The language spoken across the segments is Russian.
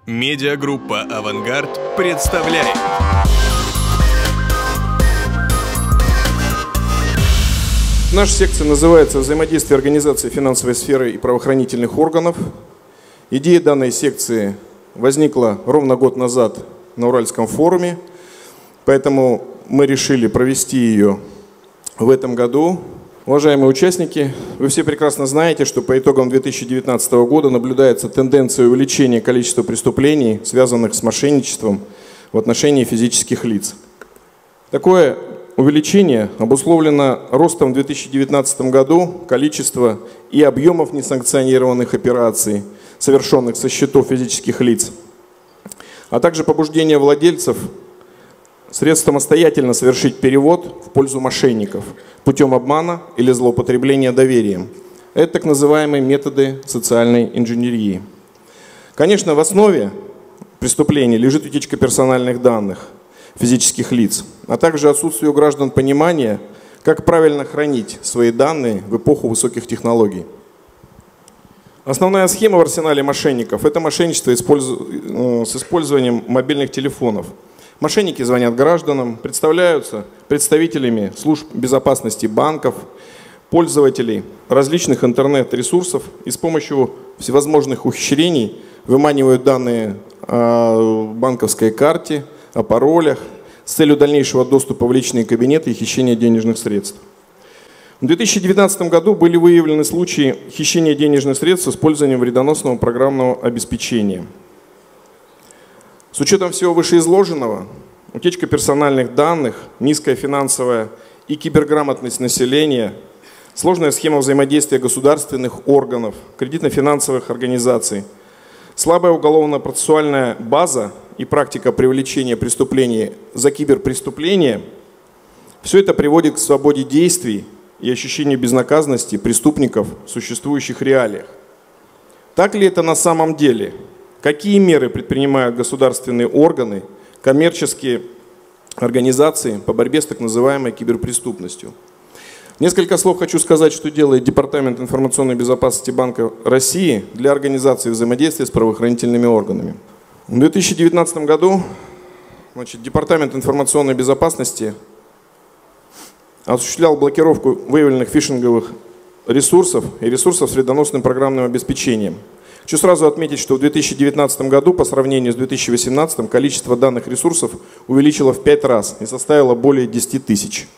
Медиагруппа «Авангард» представляет. Наша секция называется «Взаимодействие организации финансовой сферы и правоохранительных органов». Идея данной секции возникла ровно год назад на Уральском форуме, поэтому мы решили провести ее в этом году. Уважаемые участники, вы все прекрасно знаете, что по итогам 2019 года наблюдается тенденция увеличения количества преступлений, связанных с мошенничеством в отношении физических лиц. Такое увеличение обусловлено ростом в 2019 году количества и объемов несанкционированных операций, совершенных со счетов физических лиц, а также побуждение владельцев средств самостоятельно совершить перевод в пользу мошенников путем обмана или злоупотребления доверием. Это так называемые методы социальной инженерии. Конечно, в основе преступления лежит утечка персональных данных физических лиц, а также отсутствие у граждан понимания, как правильно хранить свои данные в эпоху высоких технологий. Основная схема в арсенале мошенников – это мошенничество с использованием мобильных телефонов. Мошенники звонят гражданам, представляются представителями служб безопасности банков, пользователей различных интернет-ресурсов и с помощью всевозможных ухищрений выманивают данные о банковской карте, о паролях с целью дальнейшего доступа в личные кабинеты и хищения денежных средств. В 2019 году были выявлены случаи хищения денежных средств с использованием вредоносного программного обеспечения. С учетом всего вышеизложенного, утечка персональных данных, низкая финансовая и киберграмотность населения, сложная схема взаимодействия государственных органов, кредитно-финансовых организаций, слабая уголовно-процессуальная база и практика привлечения преступлений за киберпреступления – все это приводит к свободе действий и ощущению безнаказанности преступников в существующих реалиях. Так ли это на самом деле? Какие меры предпринимают государственные органы, коммерческие организации по борьбе с так называемой киберпреступностью? Несколько слов хочу сказать, что делает Департамент информационной безопасности Банка России для организации взаимодействия с правоохранительными органами. В 2019 году Департамент информационной безопасности осуществлял блокировку выявленных фишинговых ресурсов и ресурсов с вредоносным программным обеспечением. Хочу сразу отметить, что в 2019 году по сравнению с 2018 количество данных ресурсов увеличило в 5 раз и составило более 10 тысяч.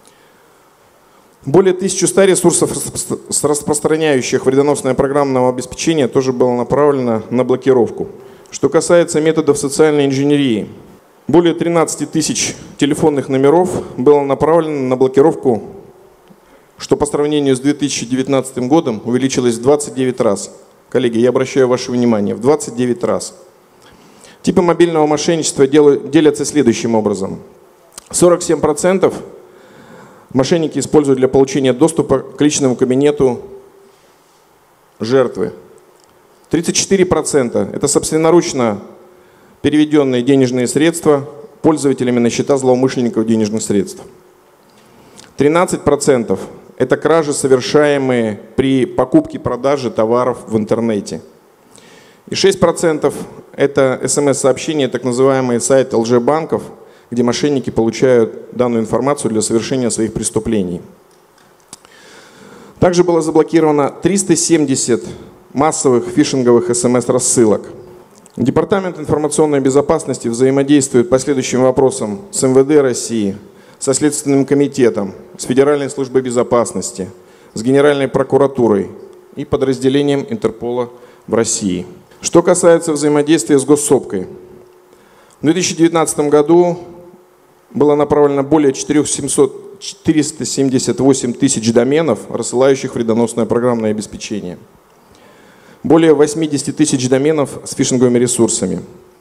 Более 1100 ресурсов, распространяющих вредоносное программное обеспечение, тоже было направлено на блокировку. Что касается методов социальной инженерии, более 13 тысяч телефонных номеров было направлено на блокировку, что по сравнению с 2019 годом увеличилось в 29 раз. Коллеги, я обращаю ваше внимание, в 29 раз. Типы мобильного мошенничества делятся следующим образом. 47% мошенники используют для получения доступа к личному кабинету жертвы. 34% это собственноручно переведенные денежные средства пользователями на счета злоумышленников денежных средств. 13% это кражи, совершаемые при покупке-продаже товаров в интернете. И 6% это СМС-сообщения, так называемые сайты лжебанков, где мошенники получают данную информацию для совершения своих преступлений. Также было заблокировано 370 массовых фишинговых СМС-рассылок. Департамент информационной безопасности взаимодействует по следующим вопросам с МВД России, со Следственным комитетом, с Федеральной службой безопасности, с Генеральной прокуратурой и подразделением Интерпола в России. Что касается взаимодействия с госсобкой. В 2019 году было направлено более 478 тысяч доменов, рассылающих вредоносное программное обеспечение. Более 80 тысяч доменов с фишинговыми ресурсами.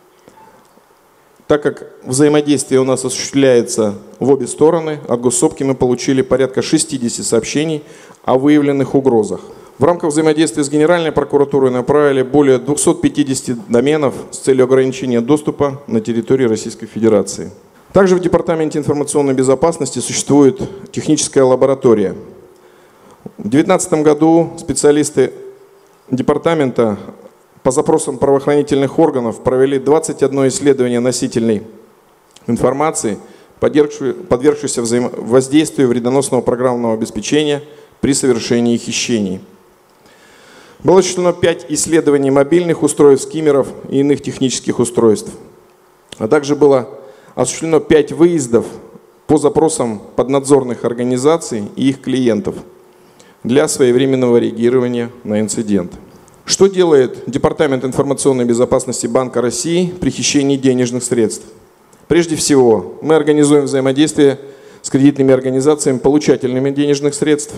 Так как взаимодействие у нас осуществляется в обе стороны, от госсобки мы получили порядка 60 сообщений о выявленных угрозах. В рамках взаимодействия с Генеральной прокуратурой направили более 250 доменов с целью ограничения доступа на территории Российской Федерации. Также в Департаменте информационной безопасности существует техническая лаборатория. В 2019 году специалисты департамента по запросам правоохранительных органов провели 21 исследование носительной информации, подвергшейся воздействию вредоносного программного обеспечения при совершении хищений. Было осуществлено 5 исследований мобильных устройств, скиммеров и иных технических устройств. А также было осуществлено 5 выездов по запросам поднадзорных организаций и их клиентов для своевременного реагирования на инцидент. Что делает Департамент информационной безопасности Банка России при хищении денежных средств? Прежде всего, мы организуем взаимодействие с кредитными организациями, получателями денежных средств.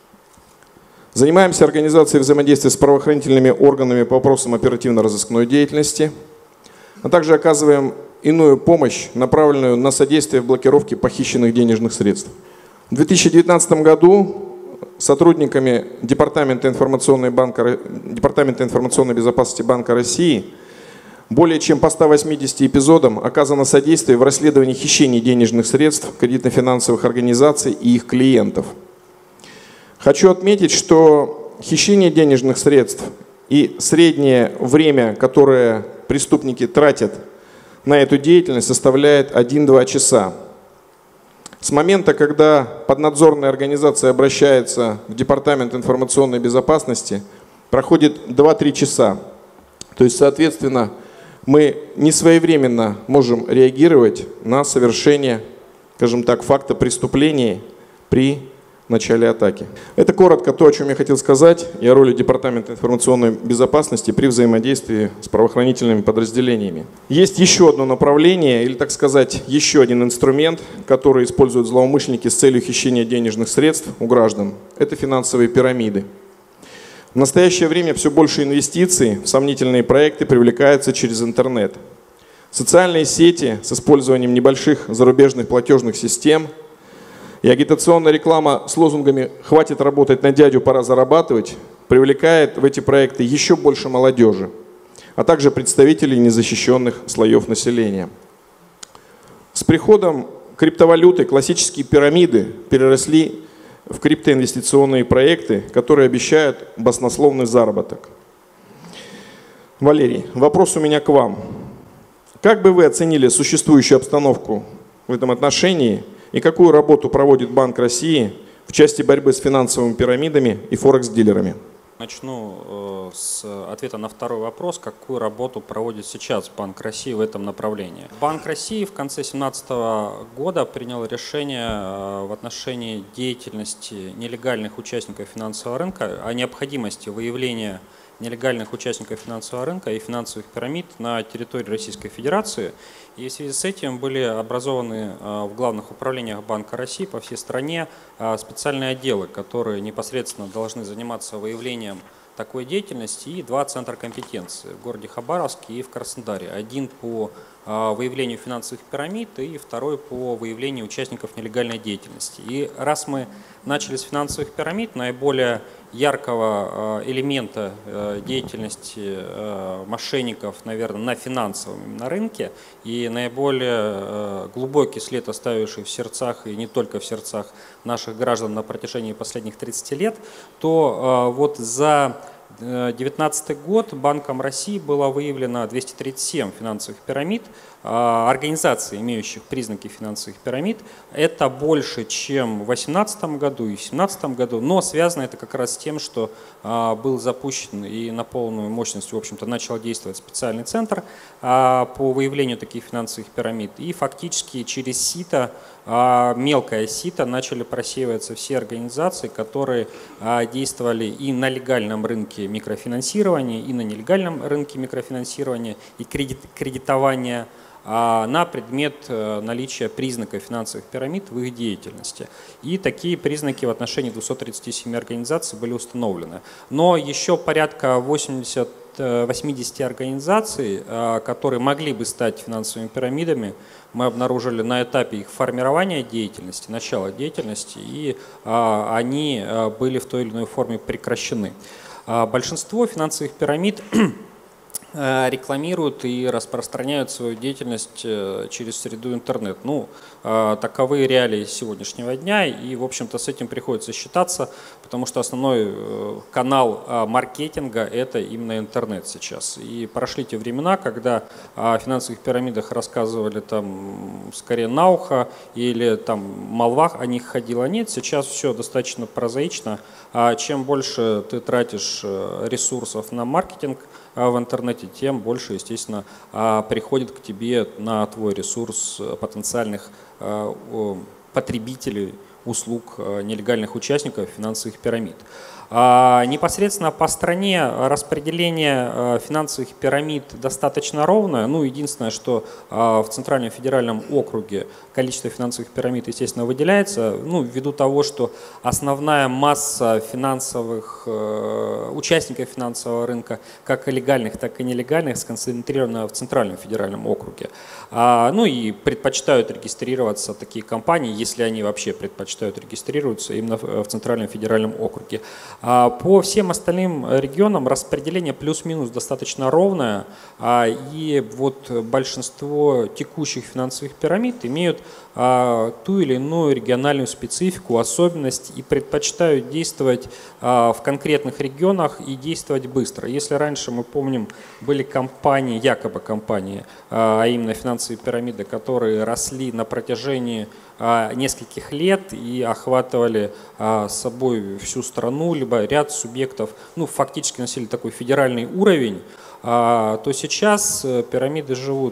Занимаемся организацией взаимодействия с правоохранительными органами по вопросам оперативно-розыскной деятельности, а также оказываем иную помощь, направленную на содействие в блокировке похищенных денежных средств. В 2019 году сотрудниками Департамента информационной безопасности Банка России более чем по 180 эпизодам оказано содействие в расследовании хищений денежных средств кредитно-финансовых организаций и их клиентов. Хочу отметить, что хищение денежных средств и среднее время, которое преступники тратят на эту деятельность, составляет 1-2 часа. С момента, когда поднадзорная организация обращается в Департамент информационной безопасности, проходит 2-3 часа. То есть, соответственно, мы несвоевременно можем реагировать на совершение, скажем так, факта преступления при начале атаки. Это коротко то, о чем я хотел сказать, и о роли Департамента информационной безопасности при взаимодействии с правоохранительными подразделениями. Есть еще одно направление, или, так сказать, еще один инструмент, который используют злоумышленники с целью хищения денежных средств у граждан. Это финансовые пирамиды. В настоящее время все больше инвестиций в сомнительные проекты привлекается через интернет. Социальные сети с использованием небольших зарубежных платежных систем и агитационная реклама с лозунгами «хватит работать на дядю, пора зарабатывать» привлекает в эти проекты еще больше молодежи, а также представителей незащищенных слоев населения. С приходом криптовалюты классические пирамиды переросли в криптоинвестиционные проекты, которые обещают баснословный заработок. Валерий, вопрос у меня к вам. Как бы вы оценили существующую обстановку в этом отношении и какую работу проводит Банк России в части борьбы с финансовыми пирамидами и форекс-дилерами? Начну с ответа на второй вопрос. Какую работу проводит сейчас Банк России в этом направлении? Банк России в конце 2017 года принял решение в отношении деятельности нелегальных участников финансового рынка о необходимости выявления нелегальных участников финансового рынка и финансовых пирамид на территории Российской Федерации. И в связи с этим были образованы в главных управлениях Банка России по всей стране специальные отделы, которые непосредственно должны заниматься выявлением такой деятельности, и 2 центра компетенции в городе Хабаровске и в Краснодаре. Один по выявлению финансовых пирамид и второй по выявлению участников нелегальной деятельности. И раз мы начали с финансовых пирамид, наиболее яркого элемента деятельности мошенников, наверное, на финансовом на рынке и наиболее глубокий след, оставивший в сердцах и не только в сердцах наших граждан на протяжении последних 30 лет, то вот за 2019 год Банком России было выявлено 237 финансовых пирамид, организаций, имеющих признаки финансовых пирамид. Это больше, чем в 2018 году и в 2017 году, но связано это как раз с тем, что был запущен и на полную мощность, в общем-то, начал действовать специальный центр по выявлению таких финансовых пирамид. И фактически через сито, мелкое сито, начали просеиваться все организации, которые действовали и на легальном рынке микрофинансирования, и на нелегальном рынке микрофинансирования и кредитования на предмет наличия признаков финансовых пирамид в их деятельности. И такие признаки в отношении 237 организаций были установлены. Но еще порядка 80 организаций, которые могли бы стать финансовыми пирамидами, мы обнаружили на этапе их формирования деятельности, начала деятельности, и они были в той или иной форме прекращены. Большинство финансовых пирамид рекламируют и распространяют свою деятельность через среду интернет. Ну, таковы реалии сегодняшнего дня, и, в общем-то, с этим приходится считаться, потому что основной канал маркетинга – это именно интернет сейчас. И прошли те времена, когда о финансовых пирамидах рассказывали там скорее на ухо, или там молва о них ходила. Нет, сейчас все достаточно прозаично. Чем больше ты тратишь ресурсов на маркетинг в интернете, тем больше, естественно, приходит к тебе на твой ресурс потенциальных потребителей услуг нелегальных участников финансовых пирамид. Непосредственно по стране распределение финансовых пирамид достаточно ровное. Ну, единственное, что в Центральном федеральном округе количество финансовых пирамид, естественно, выделяется, ну, ввиду того, что основная масса финансовых участников финансового рынка, как и легальных, так и нелегальных, сконцентрирована в Центральном федеральном округе. Ну и предпочитают регистрироваться такие компании, если они вообще предпочитают регистрироваться именно в Центральном федеральном округе. По всем остальным регионам распределение плюс-минус достаточно ровное, и вот большинство текущих финансовых пирамид имеют ту или иную региональную специфику, особенность и предпочитают действовать в конкретных регионах и действовать быстро. Если раньше, мы помним, были компании, якобы компании, а именно финансовые пирамиды, которые росли на протяжении нескольких лет и охватывали собой всю страну, либо ряд субъектов, ну, фактически носили такой федеральный уровень, то сейчас пирамиды живут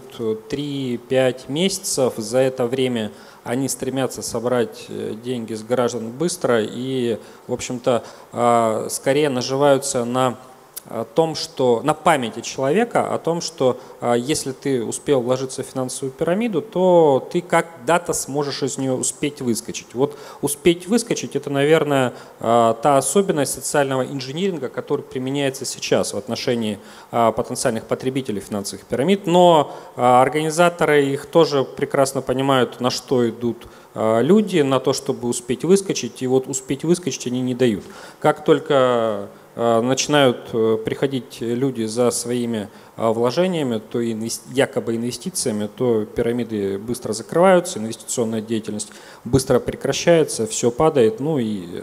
3-5 месяцев. За это время они стремятся собрать деньги с граждан быстро и, в общем-то, скорее наживаются на том, что на памяти человека о том, что если ты успел вложиться в финансовую пирамиду, то ты когда-то сможешь из нее успеть выскочить. Вот успеть выскочить – это, наверное, та особенность социального инжиниринга, который применяется сейчас в отношении потенциальных потребителей финансовых пирамид. Но организаторы их тоже прекрасно понимают, на что идут люди, на то, чтобы успеть выскочить. И вот успеть выскочить они не дают. Как только начинают приходить люди за своими вложениями, то якобы инвестициями, то пирамиды быстро закрываются, инвестиционная деятельность быстро прекращается, все падает, ну и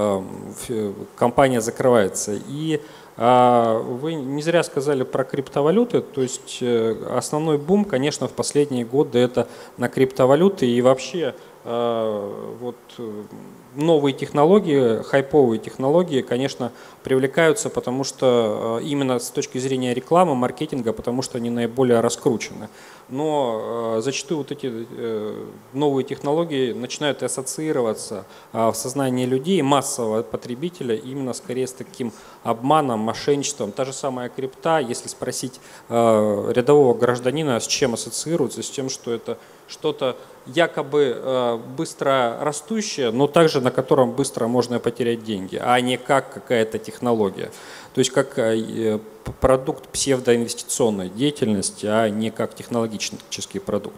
компания закрывается. И вы не зря сказали про криптовалюты, то есть основной бум, конечно, в последние годы это на криптовалюты и вообще вот новые технологии, хайповые технологии, конечно, привлекаются, потому что именно с точки зрения рекламы, маркетинга, потому что они наиболее раскручены. Но зачастую вот эти новые технологии начинают ассоциироваться в сознании людей, массового потребителя, именно скорее с таким обманом, мошенничеством. Та же самая крипта, если спросить рядового гражданина, с чем ассоциируется, с тем, что это что-то якобы быстро растущее, но также на котором быстро можно потерять деньги, а не как какая-то технология. То есть как продукт псевдоинвестиционной деятельности, а не как технологический продукт.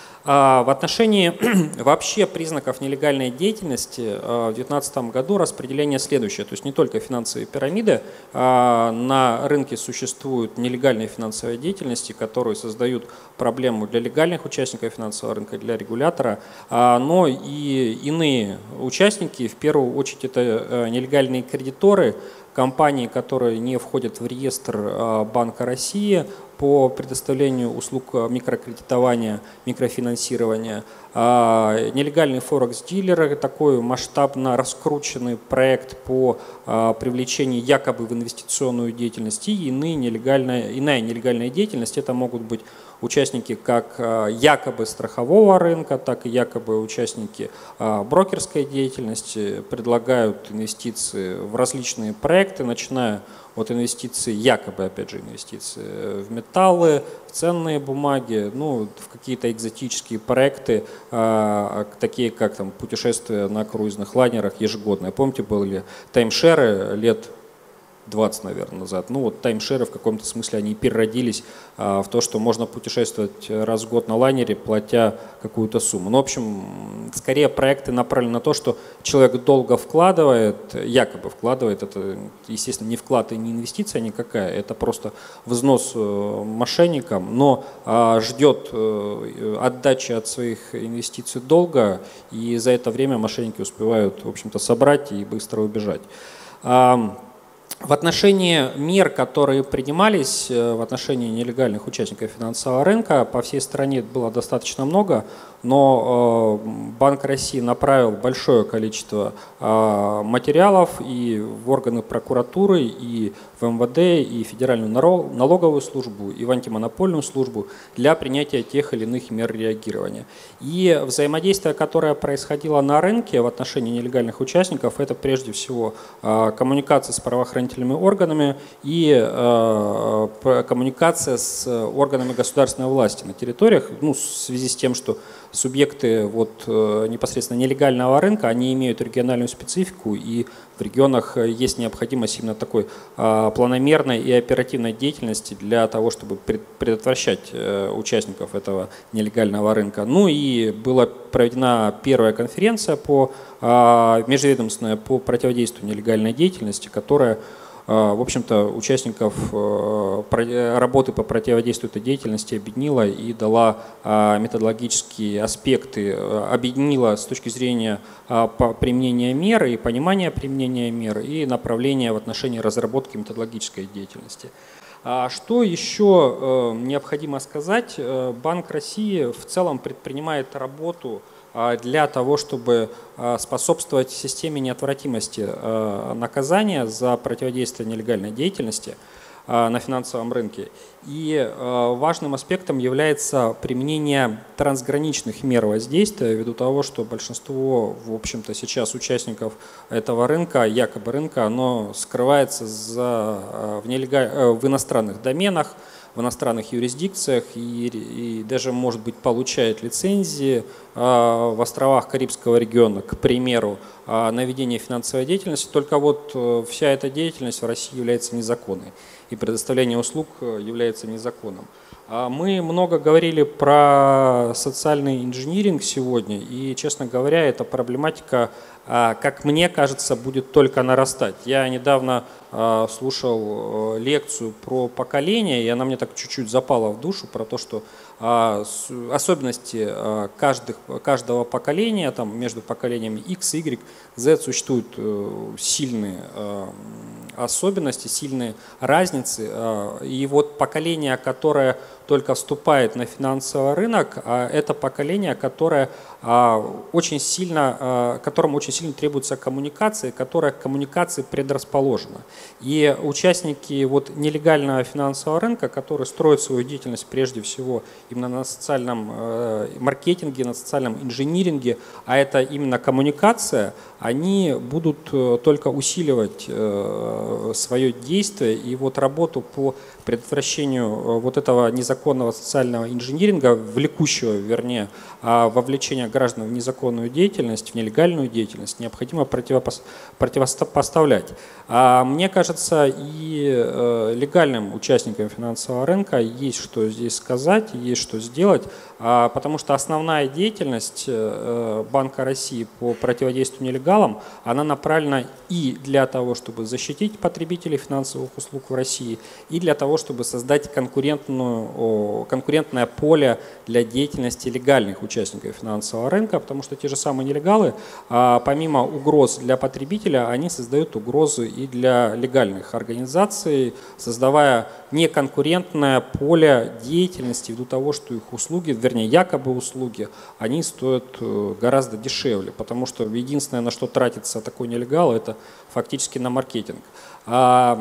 В отношении вообще признаков нелегальной деятельности в 2019 году распределение следующее. То есть не только финансовые пирамиды, на рынке существуют нелегальные финансовые деятельности, которые создают проблему для легальных участников финансового рынка, для регулятора, но и иные участники, в первую очередь это нелегальные кредиторы, компании, которые не входят в реестр Банка России по предоставлению услуг микрокредитования, микрофинансирования, нелегальные форекс-дилеры, такой масштабно раскрученный проект по привлечению якобы в инвестиционную деятельность и иная нелегальная деятельность. Это могут быть участники как якобы страхового рынка, так и якобы участники брокерской деятельности, предлагают инвестиции в различные проекты, начиная от инвестиций, якобы, опять же, инвестиции в металлы, в ценные бумаги, ну, в какие-то экзотические проекты, такие как там путешествия на круизных лайнерах ежегодные. Помните, были таймшеры лет 20, наверное, назад. Ну вот таймшеры в каком-то смысле они переродились в то, что можно путешествовать раз в год на лайнере, платя какую-то сумму. Ну, в общем, скорее проекты направлены на то, что человек долго вкладывает, якобы вкладывает, это, естественно, не вклад и не инвестиция никакая, это просто взнос мошенникам, но ждет отдачи от своих инвестиций долго, и за это время мошенники успевают, в общем-то, собрать и быстро убежать. В отношении мер, которые принимались в отношении нелегальных участников финансового рынка, по всей стране было достаточно много, но Банк России направил большое количество материалов и в органы прокуратуры, и в МВД, и в Федеральную налоговую службу, и в антимонопольную службу для принятия тех или иных мер реагирования. И взаимодействие, которое происходило на рынке в отношении нелегальных участников, это прежде всего коммуникация с правоохранительными органами и коммуникация с органами государственной власти на территориях, ну, в связи с тем, что субъекты непосредственно нелегального рынка, они имеют региональную специфику, и в регионах есть необходимость именно такой планомерной и оперативной деятельности для того, чтобы предотвращать участников этого нелегального рынка. Ну и была проведена первая конференция межведомственная по противодействию нелегальной деятельности, которая, в общем-то, участников работы по противодействию этой деятельности объединила и дала методологические аспекты, объединила с точки зрения применения мер и понимания применения мер и направления в отношении разработки методологической деятельности. Что еще необходимо сказать? Банк России в целом предпринимает работу для того, чтобы способствовать системе неотвратимости наказания за противодействие нелегальной деятельности на финансовом рынке. И важным аспектом является применение трансграничных мер воздействия, ввиду того, что большинство, в общем-то, сейчас участников этого рынка, якобы рынка, оно скрывается в иностранных доменах, в иностранных юрисдикциях и даже, может быть, получает лицензии в островах Карибского региона, к примеру, на ведение финансовой деятельности. Только вот вся эта деятельность в России является незаконной, и предоставление услуг является незаконным. Мы много говорили про социальный инжиниринг сегодня, и, честно говоря, эта проблематика, как мне кажется, будет только нарастать. Я недавно слушал лекцию про поколение, и она мне так чуть-чуть запала в душу, про то, что особенности каждого поколения, там, между поколениями X, Y, Z существуют сильные особенности, сильные разницы. И вот поколение, которое только вступает на финансовый рынок, это поколение, которому очень сильно требуется коммуникация, которое к коммуникации предрасположено. И участники нелегального финансового рынка, которые строят свою деятельность прежде всего именно на социальном маркетинге, на социальном инжиниринге, а это именно коммуникация, они будут только усиливать свое действие и работу по предотвращению этого незаконного социального инжиниринга, влекущего, вернее, вовлечения граждан в незаконную деятельность, в нелегальную деятельность, необходимо противопоставлять. Мне кажется, и легальным участникам финансового рынка есть что здесь сказать, есть что сделать, потому что основная деятельность Банка России по противодействию нелегалам, она направлена и для того, чтобы защитить потребителей финансовых услуг в России, и для того, чтобы создать конкурентное поле для деятельности легальных участников финансового рынка, потому что те же самые нелегалы, помимо угроз для потребителя, они создают угрозы и для легальных организаций, создавая неконкурентное поле деятельности ввиду того, что их услуги, вернее, якобы услуги, они стоят гораздо дешевле, потому что единственное, на что тратится такой нелегал, это фактически на маркетинг. Да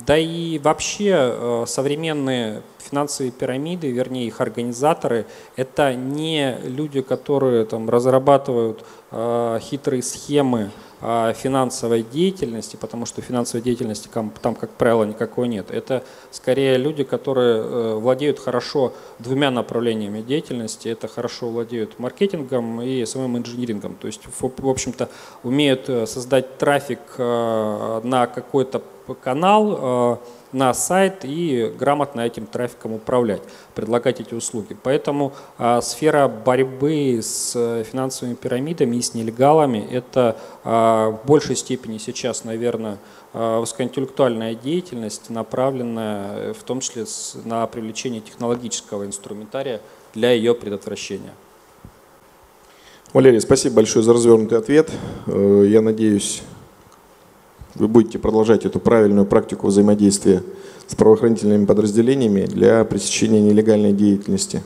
и вообще современные финансовые пирамиды, вернее их организаторы, это не люди, которые разрабатывают хитрые схемы финансовой деятельности, потому что финансовой деятельности там, как правило, никакой нет. Это скорее люди, которые владеют хорошо двумя направлениями деятельности. Это хорошо владеют маркетингом и самым инжинирингом. То есть, в общем-то, умеют создать трафик на какой-то канал на сайт и грамотно этим трафиком управлять, предлагать эти услуги. Поэтому сфера борьбы с финансовыми пирамидами и с нелегалами – это в большей степени сейчас, наверное, высокоинтеллектуальная деятельность, направленная в том числе на привлечение технологического инструментария для ее предотвращения. Валерий, спасибо большое за развернутый ответ. Я надеюсь, вы будете продолжать эту правильную практику взаимодействия с правоохранительными подразделениями для пресечения нелегальной деятельности.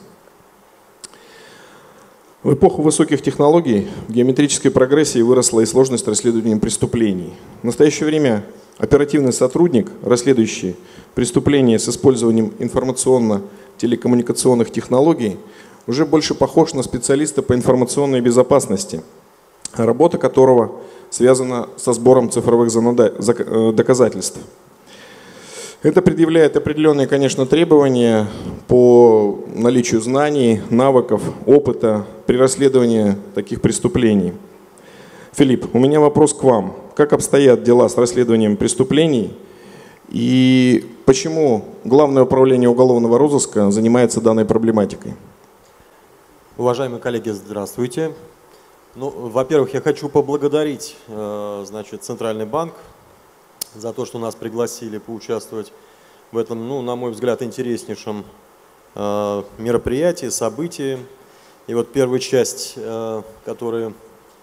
В эпоху высоких технологий в геометрической прогрессии выросла и сложность расследования преступлений. В настоящее время оперативный сотрудник, расследующий преступления с использованием информационно-телекоммуникационных технологий, уже больше похож на специалиста по информационной безопасности, работа которого связана со сбором цифровых доказательств. Это предъявляет определенные, конечно, требования по наличию знаний, навыков, опыта при расследовании таких преступлений. Филипп, у меня вопрос к вам. Как обстоят дела с расследованием преступлений и почему Главное управление уголовного розыска занимается данной проблематикой? Уважаемые коллеги, здравствуйте. Ну, во-первых, я хочу поблагодарить Центральный банк за то, что нас пригласили поучаствовать в этом, ну, на мой взгляд, интереснейшем мероприятии, событии. И вот первую часть, которую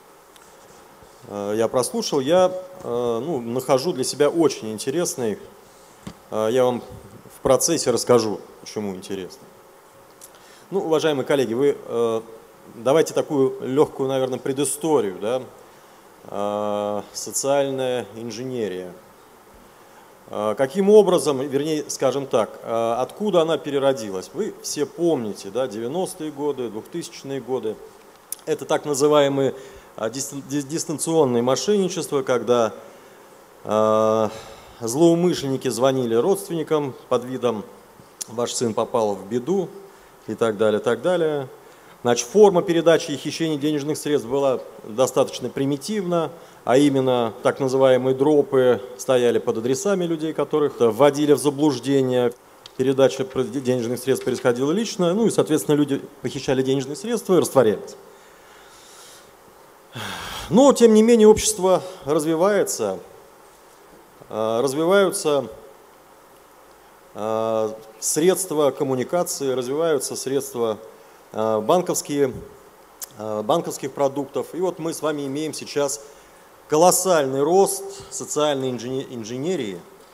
я прослушал, я нахожу для себя очень интересной. Я вам в процессе расскажу, почему интересно. Ну, уважаемые коллеги, вы давайте такую легкую, наверное, предысторию, да? Социальная инженерия. Каким образом, вернее, скажем так, откуда она переродилась? Вы все помните, да, 90-е годы, 2000-е годы. Это так называемые дистанционные мошенничества, когда злоумышленники звонили родственникам под видом «ваш сын попал в беду» и так далее, так далее. Значит, форма передачи и хищения денежных средств была достаточно примитивна, а именно так называемые дропы стояли под адресами людей, которых вводили в заблуждение. Передача денежных средств происходила лично, ну и, соответственно, люди похищали денежные средства и растворялись. Но, тем не менее, общество развивается, развиваются средства коммуникации, развиваются средства банковских продуктов. И вот мы с вами имеем сейчас колоссальный рост социальной инженерии.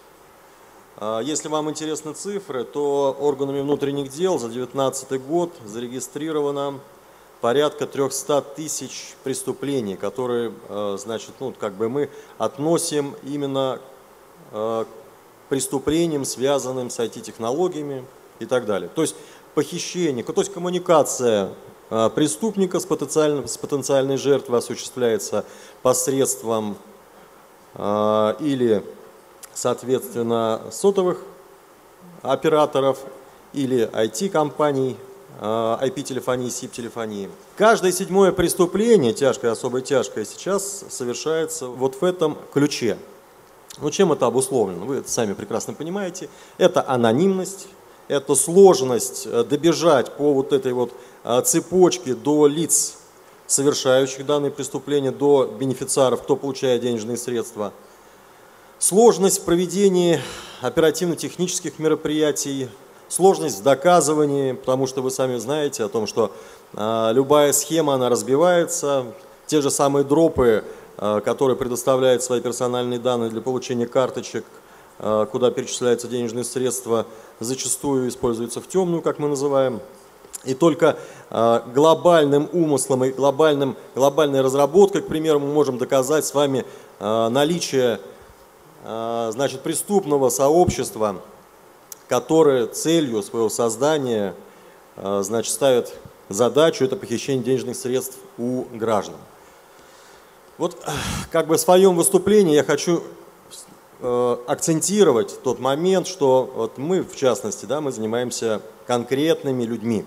Если вам интересны цифры, то органами внутренних дел за 2019 год зарегистрировано порядка 300 тысяч преступлений, которые, значит, ну, как бы мы относим именно к преступлениям, связанным с IT-технологиями и так далее. То есть похищение, то есть коммуникация преступника с потенциальной жертвой осуществляется посредством или, соответственно, сотовых операторов или IT-компаний, IP-телефонии, SIP-телефонии. Каждое седьмое преступление, тяжкое, особо тяжкое, сейчас совершается вот в этом ключе. Ну, чем это обусловлено? Вы это сами прекрасно понимаете. Это анонимность, это сложность добежать по вот этой вот цепочке до лиц, совершающих данные преступления, до бенефициаров, кто получает денежные средства. Сложность в проведении оперативно-технических мероприятий, сложность в доказывании, потому что вы сами знаете о том, что любая схема, она разбивается. Те же самые дропы, которые предоставляют свои персональные данные для получения карточек, куда перечисляются денежные средства, зачастую используются в темную, как мы называем. И только глобальным умыслом и глобальной разработкой, к примеру, мы можем доказать с вами наличие, значит, преступного сообщества, которое целью своего создания, значит, ставит задачу это похищение денежных средств у граждан. Вот как бы в своем выступлении я хочу акцентировать тот момент, что вот мы, в частности, да, мы занимаемся конкретными людьми.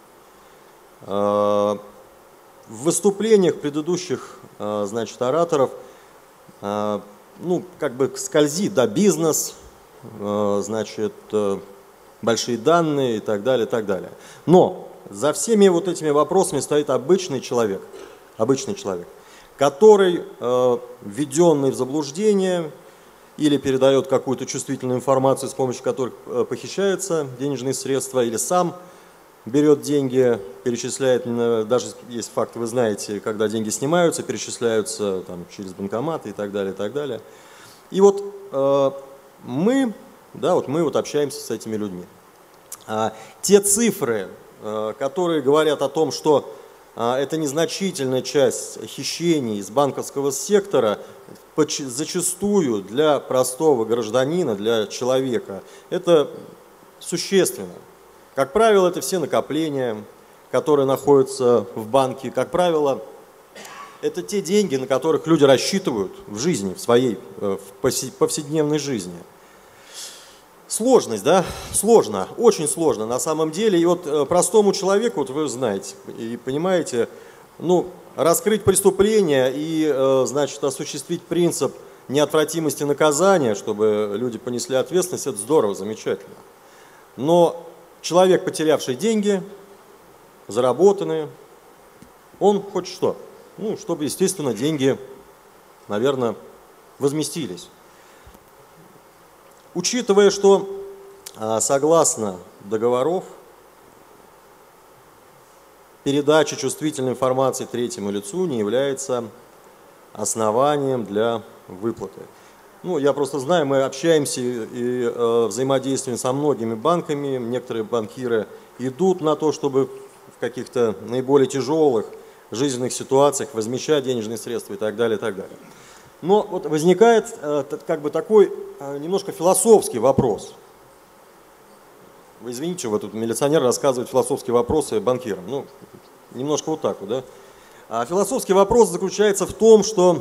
В выступлениях предыдущих, значит, ораторов ну, как бы скользит, да, бизнес, значит, большие данные и так далее, и так далее. Но за всеми вот этими вопросами стоит обычный человек, который, введенный в заблуждение или передает какую-то чувствительную информацию, с помощью которой похищаются денежные средства, или сам берет деньги, перечисляет, даже есть факт, вы знаете, когда деньги снимаются, перечисляются там, через банкоматы и так далее, и так далее. И вот мы общаемся с этими людьми. Те цифры, которые говорят о том, что это незначительная часть хищений из банковского сектора, зачастую для простого гражданина, для человека, это существенно. Как правило, это все накопления, которые находятся в банке. Как правило, это те деньги, на которых люди рассчитывают в жизни, в своей в повседневной жизни. Сложность, да? Сложно, очень сложно на самом деле. И вот простому человеку, вот вы знаете и понимаете, ну, раскрыть преступление и, значит, осуществить принцип неотвратимости наказания, чтобы люди понесли ответственность, это здорово, замечательно. Но человек, потерявший деньги, заработанные, он хочет что? Ну, чтобы, естественно, деньги, наверное, возместились. Учитывая, что согласно договоров, передача чувствительной информации третьему лицу не является основанием для выплаты. Ну, я просто знаю, мы общаемся и взаимодействуем со многими банками, некоторые банкиры идут на то, чтобы в каких-то наиболее тяжелых жизненных ситуациях возмещать денежные средства и так далее, и так далее. Но вот возникает как бы такой немножко философский вопрос. Вы извините, вот тут милиционер рассказывает философские вопросы банкирам. Ну, немножко вот так вот, да. А философский вопрос заключается в том, что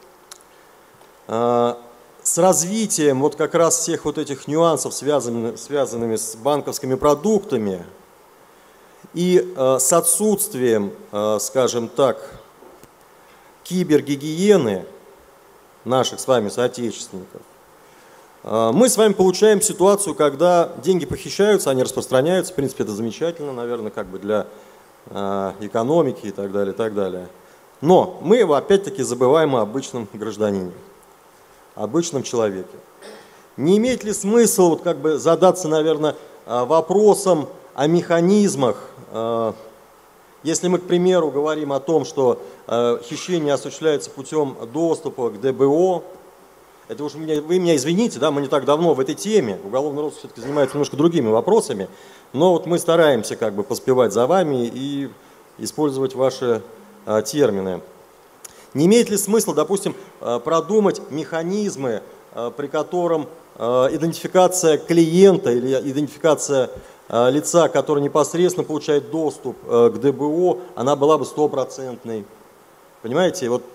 с развитием вот как раз всех вот этих нюансов, связанными с банковскими продуктами, и с отсутствием, скажем так, кибергигиены наших с вами соотечественников, мы с вами получаем ситуацию, когда деньги похищаются, они распространяются, в принципе, это замечательно, наверное, как бы для экономики и так далее, и так далее. Но мы опять-таки забываем о обычном гражданине, обычном человеке. Не имеет ли смысл вот как бы задаться, наверное, вопросом о механизмах, если мы, к примеру, говорим о том, что хищение осуществляется путем доступа к ДБО, это уж вы меня извините, да, мы не так давно в этой теме, уголовный розыск все-таки занимается немножко другими вопросами, но вот мы стараемся как бы поспевать за вами и использовать ваши термины. Не имеет ли смысла, допустим, продумать механизмы, при котором идентификация клиента или идентификация лица, который непосредственно получает доступ к ДБО, она была бы стопроцентной? Понимаете, вот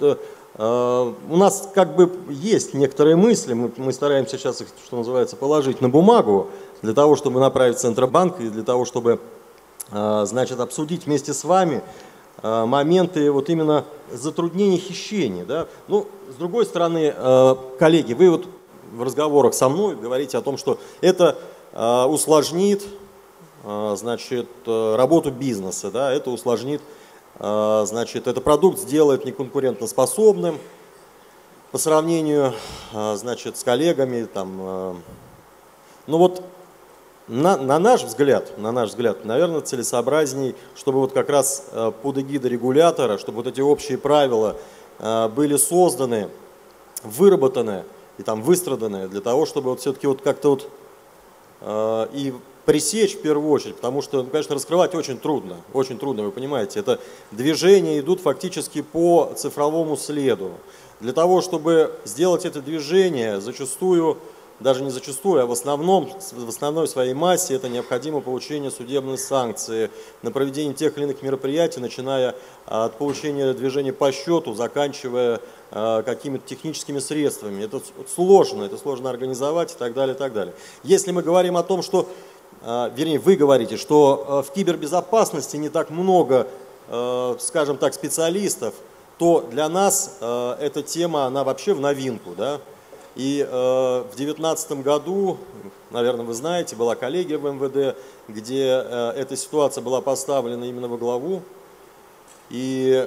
у нас как бы есть некоторые мысли, мы стараемся сейчас их, что называется, положить на бумагу, для того, чтобы направить в Центробанк и для того, чтобы, значит, обсудить вместе с вами моменты вот именно затруднения хищения. Да? Ну, с другой стороны, коллеги, вы вот в разговорах со мной говорите о том, что это усложнит, значит, работу бизнеса, да? Это усложнит, значит, этот продукт сделает неконкурентоспособным по сравнению, значит, с коллегами. Там, ну вот на наш взгляд, наверное, целесообразней, чтобы вот как раз под эгидой регулятора, чтобы вот эти общие правила были созданы, выработаны и там выстраданы для того, чтобы вот все-таки вот как-то вот и пресечь в первую очередь, потому что, конечно, раскрывать очень трудно, вы понимаете, это движения идут фактически по цифровому следу. Для того, чтобы сделать это движение, зачастую, даже не зачастую, а в основной своей массе это необходимо получение судебной санкции на проведение тех или иных мероприятий, начиная от получения движения по счету, заканчивая какими-то техническими средствами. Это сложно организовать и так далее, и так далее. Если мы говорим о том, что, вернее, вы говорите, что в кибербезопасности не так много, скажем так, специалистов, то для нас эта тема, она вообще в новинку, да? И в 2019 году, наверное, вы знаете, была коллегия в МВД, где эта ситуация была поставлена именно во главу. И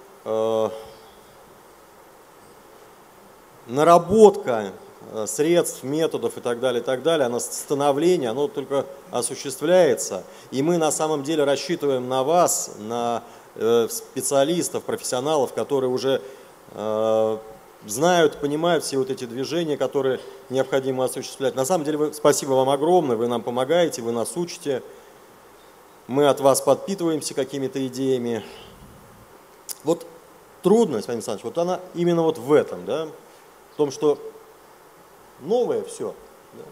наработка средств, методов и так далее, оно становление, оно только осуществляется. И мы на самом деле рассчитываем на вас, на специалистов, профессионалов, которые уже знают, понимают все вот эти движения, которые необходимо осуществлять. На самом деле, спасибо вам огромное, вы нам помогаете, вы нас учите. Мы от вас подпитываемся какими-то идеями. Вот трудность, Владимир Александрович, вот она именно вот в этом, да, в том, что новое все. Да.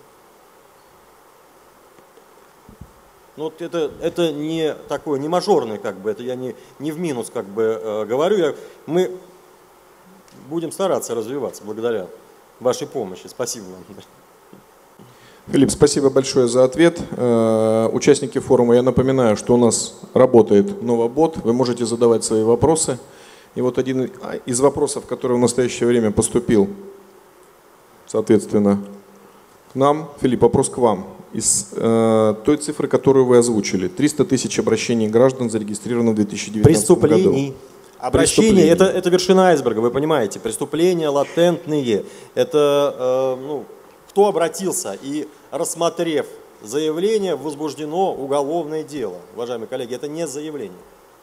Ну, вот это не такое, не мажорное, как бы, это я не в минус, как бы, говорю. Мы будем стараться развиваться благодаря вашей помощи. Спасибо вам. Филипп, спасибо большое за ответ. Участники форума, я напоминаю, что у нас работает Новобот. Вы можете задавать свои вопросы. И вот один из вопросов, который в настоящее время поступил, соответственно, к нам. Филипп, вопрос к вам. Из той цифры, которую вы озвучили, 300 тысяч обращений граждан зарегистрировано в 2019 году. Преступлений. Обращение – это вершина айсберга, вы понимаете. Преступления латентные. Это кто обратился и, рассмотрев заявление, возбуждено уголовное дело. Уважаемые коллеги, это не заявление.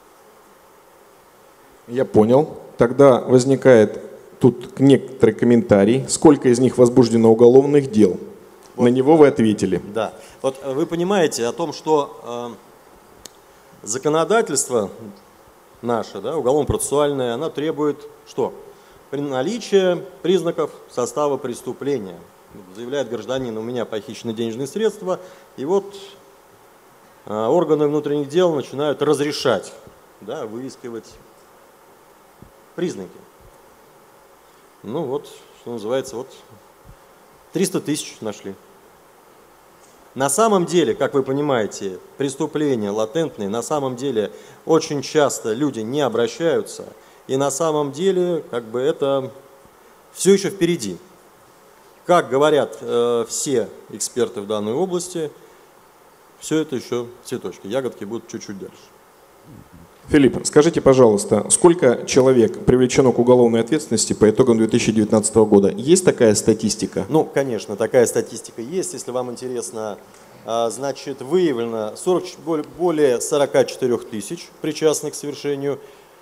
Я понял. Тогда возникает тут некоторый комментарий. Сколько из них возбуждено уголовных дел? Вот. На него вы ответили. Да. Вот вы понимаете о том, что законодательство наше, да, уголовно-процессуальное, оно требует что? При наличии признаков состава преступления. Заявляет гражданин: у меня похищены денежные средства, и вот органы внутренних дел начинают разрешать, да, выискивать признаки. Ну вот, что называется, вот 300 тысяч нашли. На самом деле, как вы понимаете, преступления латентные, на самом деле очень часто люди не обращаются, и на самом деле как бы это все еще впереди. Как говорят все эксперты в данной области, все это еще цветочки, ягодки будут чуть-чуть дальше. Филипп, скажите, пожалуйста, сколько человек привлечено к уголовной ответственности по итогам 2019 года? Есть такая статистика? Ну, конечно, такая статистика есть. Если вам интересно, значит, выявлено более 44 тысяч причастных к совершению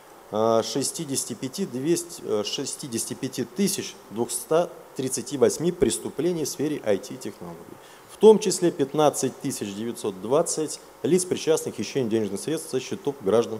65 тысяч 238 преступлений в сфере IT-технологий. В том числе 15 920 лиц, причастных к хищению денежных средств со счетов граждан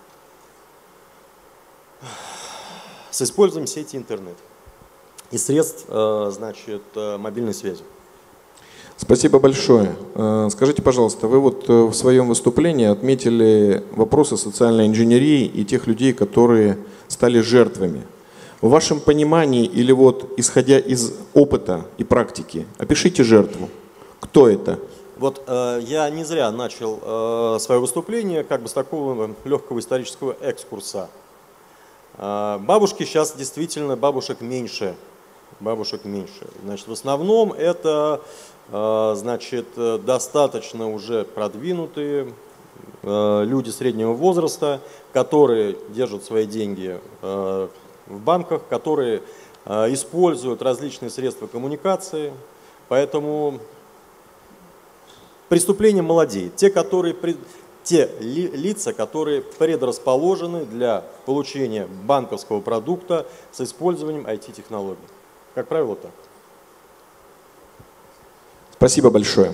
с использованием сети интернет и средств, значит, мобильной связи. Спасибо большое. Скажите, пожалуйста, вы вот в своем выступлении отметили вопросы социальной инженерии и тех людей, которые стали жертвами. В вашем понимании или вот исходя из опыта и практики, опишите жертву. Кто это? Вот я не зря начал свое выступление как бы с такого легкого исторического экскурса. Бабушки сейчас действительно, бабушек меньше. Значит, в основном это, значит, достаточно уже продвинутые люди среднего возраста, которые держат свои деньги в банках, которые используют различные средства коммуникации, поэтому преступление молодеет. Те лица, которые предрасположены для получения банковского продукта с использованием IT-технологий. Как правило, так. Спасибо большое.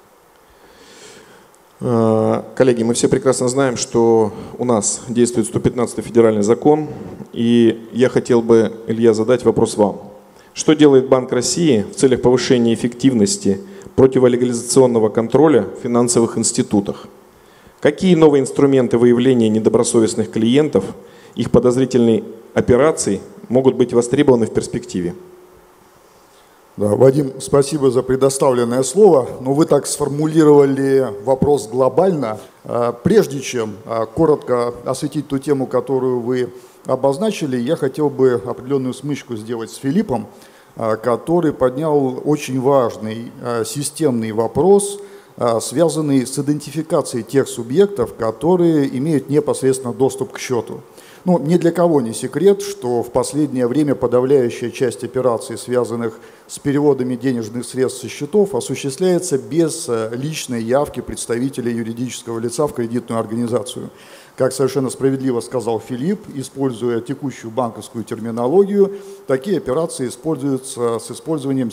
Коллеги, мы все прекрасно знаем, что у нас действует 115-й федеральный закон, и я хотел бы, Илья, задать вопрос вам. Что делает Банк России в целях повышения эффективности противолегализационного контроля в финансовых институтах? Какие новые инструменты выявления недобросовестных клиентов, их подозрительных операций могут быть востребованы в перспективе? Да, Вадим, спасибо за предоставленное слово. Но вы так сформулировали вопрос глобально. Прежде чем коротко осветить ту тему, которую вы обозначили, я хотел бы определенную смычку сделать с Филиппом. который поднял очень важный системный вопрос, связанный с идентификацией тех субъектов, которые имеют непосредственно доступ к счету. Ну, ни для кого не секрет, что в последнее время подавляющая часть операций, связанных с переводами денежных средств со счетов, осуществляется без личной явки представителя юридического лица в кредитную организацию. Как совершенно справедливо сказал Филипп, используя текущую банковскую терминологию, такие операции осуществляются с использованием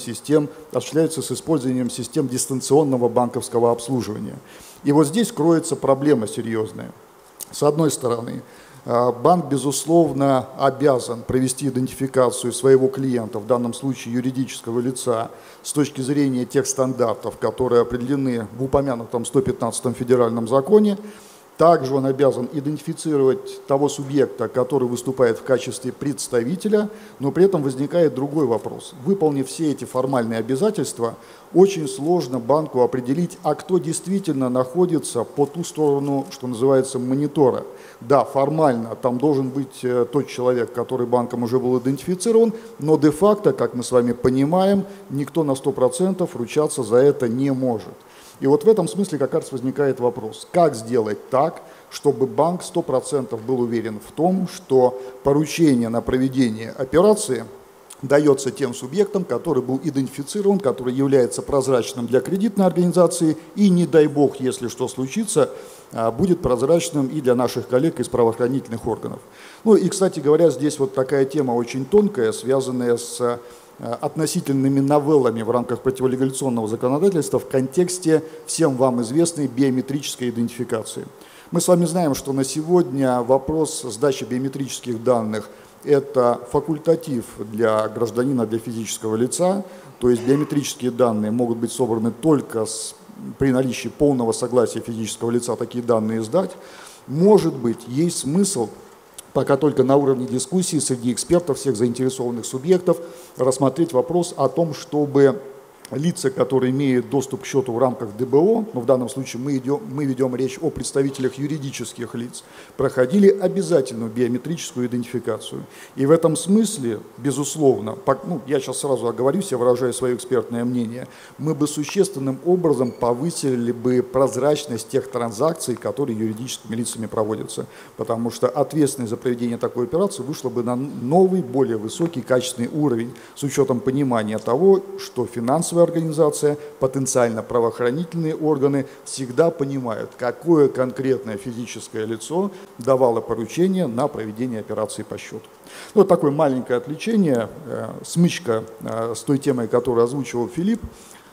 систем дистанционного банковского обслуживания. И вот здесь кроется проблема серьезная. С одной стороны, банк, безусловно, обязан провести идентификацию своего клиента, в данном случае юридического лица, с точки зрения тех стандартов, которые определены в упомянутом 115-м федеральном законе. Также он обязан идентифицировать того субъекта, который выступает в качестве представителя, но при этом возникает другой вопрос. Выполнив все эти формальные обязательства, очень сложно банку определить, а кто действительно находится по ту сторону, что называется, монитора. Да, формально там должен быть тот человек, который банком уже был идентифицирован, но де-факто, как мы с вами понимаем, никто на 100% ручаться за это не может. И вот в этом смысле как раз возникает вопрос, как сделать так, чтобы банк 100% был уверен в том, что поручение на проведение операции дается тем субъектам, который был идентифицирован, который является прозрачным для кредитной организации и, не дай бог, если что случится, будет прозрачным и для наших коллег из правоохранительных органов. Ну и, кстати говоря, здесь вот такая тема очень тонкая, связанная с относительными новеллами в рамках противолегализационного законодательства в контексте всем вам известной биометрической идентификации. Мы с вами знаем, что на сегодня вопрос сдачи биометрических данных – это факультатив для гражданина, для физического лица, то есть биометрические данные могут быть собраны только при наличии полного согласия физического лица такие данные сдать. Может быть, есть смысл пока только на уровне дискуссии среди экспертов, всех заинтересованных субъектов, рассмотреть вопрос о том, чтобы лица, которые имеют доступ к счету в рамках ДБО, но в данном случае мы ведем речь о представителях юридических лиц, проходили обязательную биометрическую идентификацию. И в этом смысле, безусловно, я сейчас сразу оговорюсь, я выражаю свое экспертное мнение, мы бы существенным образом повысили бы прозрачность тех транзакций, которые юридическими лицами проводятся, потому что ответственность за проведение такой операции вышла бы на новый, более высокий качественный уровень с учетом понимания того, что финансовая организация, потенциально правоохранительные органы всегда понимают, какое конкретное физическое лицо давало поручение на проведение операции по счету. Вот такое маленькое отвлечение, смычка с той темой, которую озвучивал Филипп.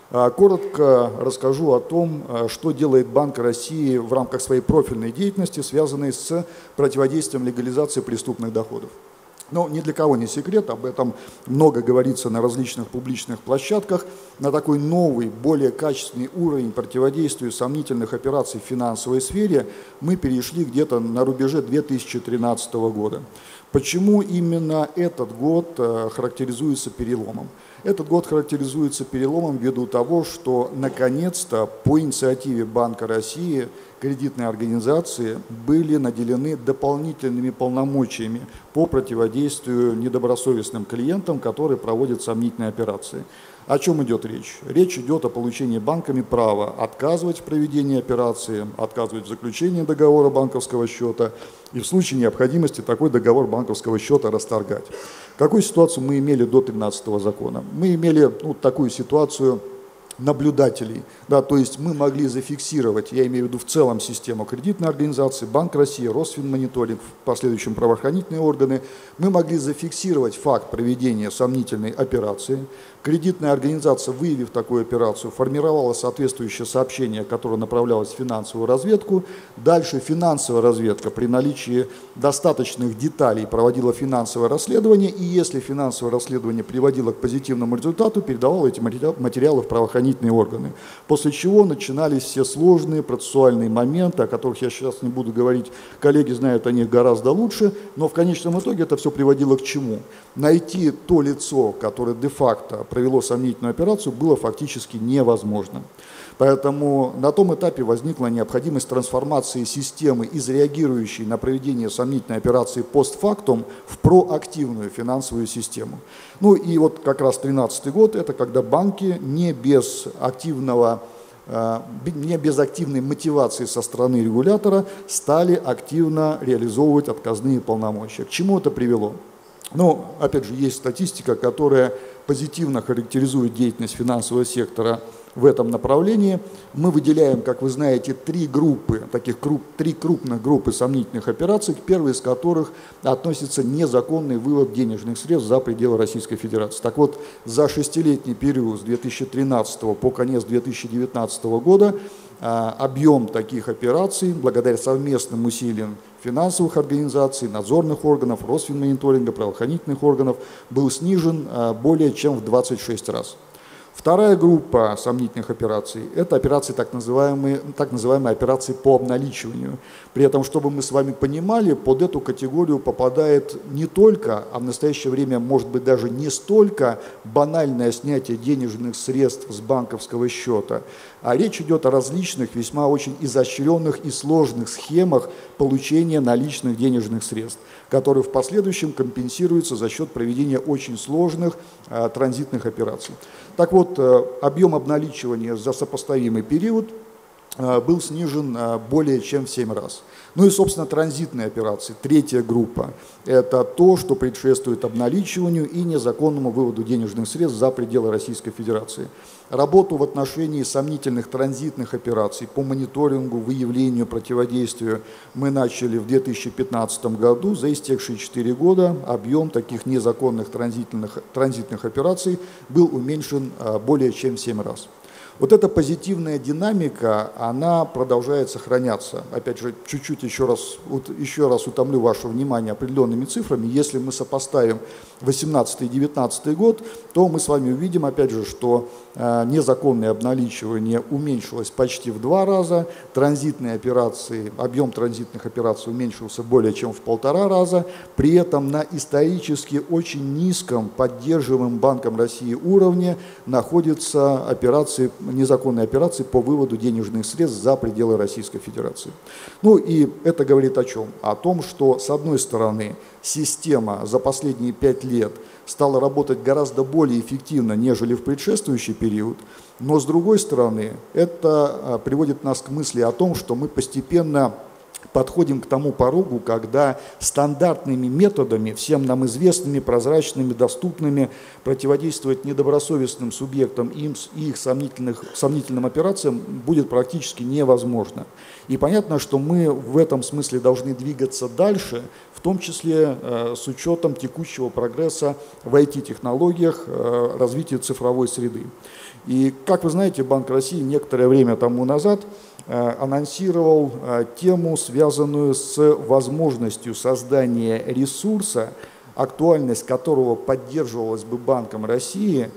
Коротко расскажу о том, что делает Банк России в рамках своей профильной деятельности, связанной с противодействием легализации преступных доходов. Но ни для кого не секрет, об этом много говорится на различных публичных площадках. На такой новый, более качественный уровень противодействия сомнительных операций в финансовой сфере мы перешли где-то на рубеже 2013 года. Почему именно этот год характеризуется переломом? Этот год характеризуется переломом ввиду того, что наконец-то по инициативе Банка России кредитные организации были наделены дополнительными полномочиями по противодействию недобросовестным клиентам, которые проводят сомнительные операции. О чем идет речь? Речь идет о получении банками права отказывать в проведении операции, отказывать в заключении договора банковского счета и в случае необходимости такой договор банковского счета расторгать. Какую ситуацию мы имели до 13-го закона? Мы имели такую ситуацию наблюдателей, да, то есть мы могли зафиксировать, я имею в виду в целом систему кредитной организации, Банк России, Росфинмониторинг, в последующем правоохранительные органы, мы могли зафиксировать факт проведения сомнительной операции. Кредитная организация, выявив такую операцию, формировала соответствующее сообщение, которое направлялось в финансовую разведку. Дальше финансовая разведка при наличии достаточных деталей проводила финансовое расследование, и если финансовое расследование приводило к позитивному результату, передавала эти материалы в правоохранительные органы. После чего начинались все сложные процессуальные моменты, о которых я сейчас не буду говорить, коллеги знают о них гораздо лучше, но в конечном итоге это все приводило к чему? Найти то лицо, которое де-факто провело сомнительную операцию, было фактически невозможно. Поэтому на том этапе возникла необходимость трансформации системы из реагирующей на проведение сомнительной операции постфактум в проактивную финансовую систему. Ну и вот как раз 2013 год – это когда банки не без активной мотивации со стороны регулятора стали активно реализовывать отказные полномочия. К чему это привело? Ну, опять же, есть статистика, которая позитивно характеризует деятельность финансового сектора в этом направлении. Мы выделяем, как вы знаете, три крупных группы сомнительных операций, к первой из которых относится незаконный вывод денежных средств за пределы Российской Федерации. Так вот, за шестилетний период с 2013 по конец 2019 года объем таких операций, благодаря совместным усилиям финансовых организаций, надзорных органов, Росфинмониторинга, правоохранительных органов, был снижен более чем в 26 раз. Вторая группа сомнительных операций – это операции, так называемые операции по обналичиванию. При этом, чтобы мы с вами понимали, под эту категорию попадает не только, а в настоящее время, может быть, даже не столько банальное снятие денежных средств с банковского счета, а речь идет о различных, весьма очень изощренных и сложных схемах получения наличных денежных средств, которые в последующем компенсируются за счет проведения очень сложных транзитных операций. Так вот, объем обналичивания за сопоставимый период был снижен более чем в 7 раз. Ну и, собственно, транзитные операции, третья группа, это то, что предшествует обналичиванию и незаконному выводу денежных средств за пределы Российской Федерации. Работу в отношении сомнительных транзитных операций по мониторингу, выявлению, противодействию мы начали в 2015 году. За истекшие 4 года объем таких незаконных транзитных операций был уменьшен более чем в 7 раз. Вот эта позитивная динамика, она продолжает сохраняться. Опять же, чуть-чуть еще раз утомлю ваше внимание определенными цифрами. Если мы сопоставим 2018 и 2019 год, то мы с вами увидим, опять же, что незаконное обналичивание уменьшилось почти в 2 раза, транзитные операции, объем транзитных операций уменьшился более чем в 1,5 раза, при этом на исторически очень низком, поддерживаемом Банком России уровне находятся незаконные операции по выводу денежных средств за пределы Российской Федерации. Ну и это говорит о чем? О том, что с одной стороны система за последние 5 лет стала работать гораздо более эффективно, нежели в предшествующий период, но с другой стороны это приводит нас к мысли о том, что мы постепенно подходим к тому порогу, когда стандартными методами, всем нам известными, прозрачными, доступными, противодействовать недобросовестным субъектам и их сомнительным операциям будет практически невозможно. И понятно, что мы в этом смысле должны двигаться дальше, в том числе с учетом текущего прогресса в IT-технологиях, развития цифровой среды. И, как вы знаете, Банк России некоторое время тому назад анонсировал тему, связанную с возможностью создания ресурса, актуальность которого поддерживалась бы Банком России,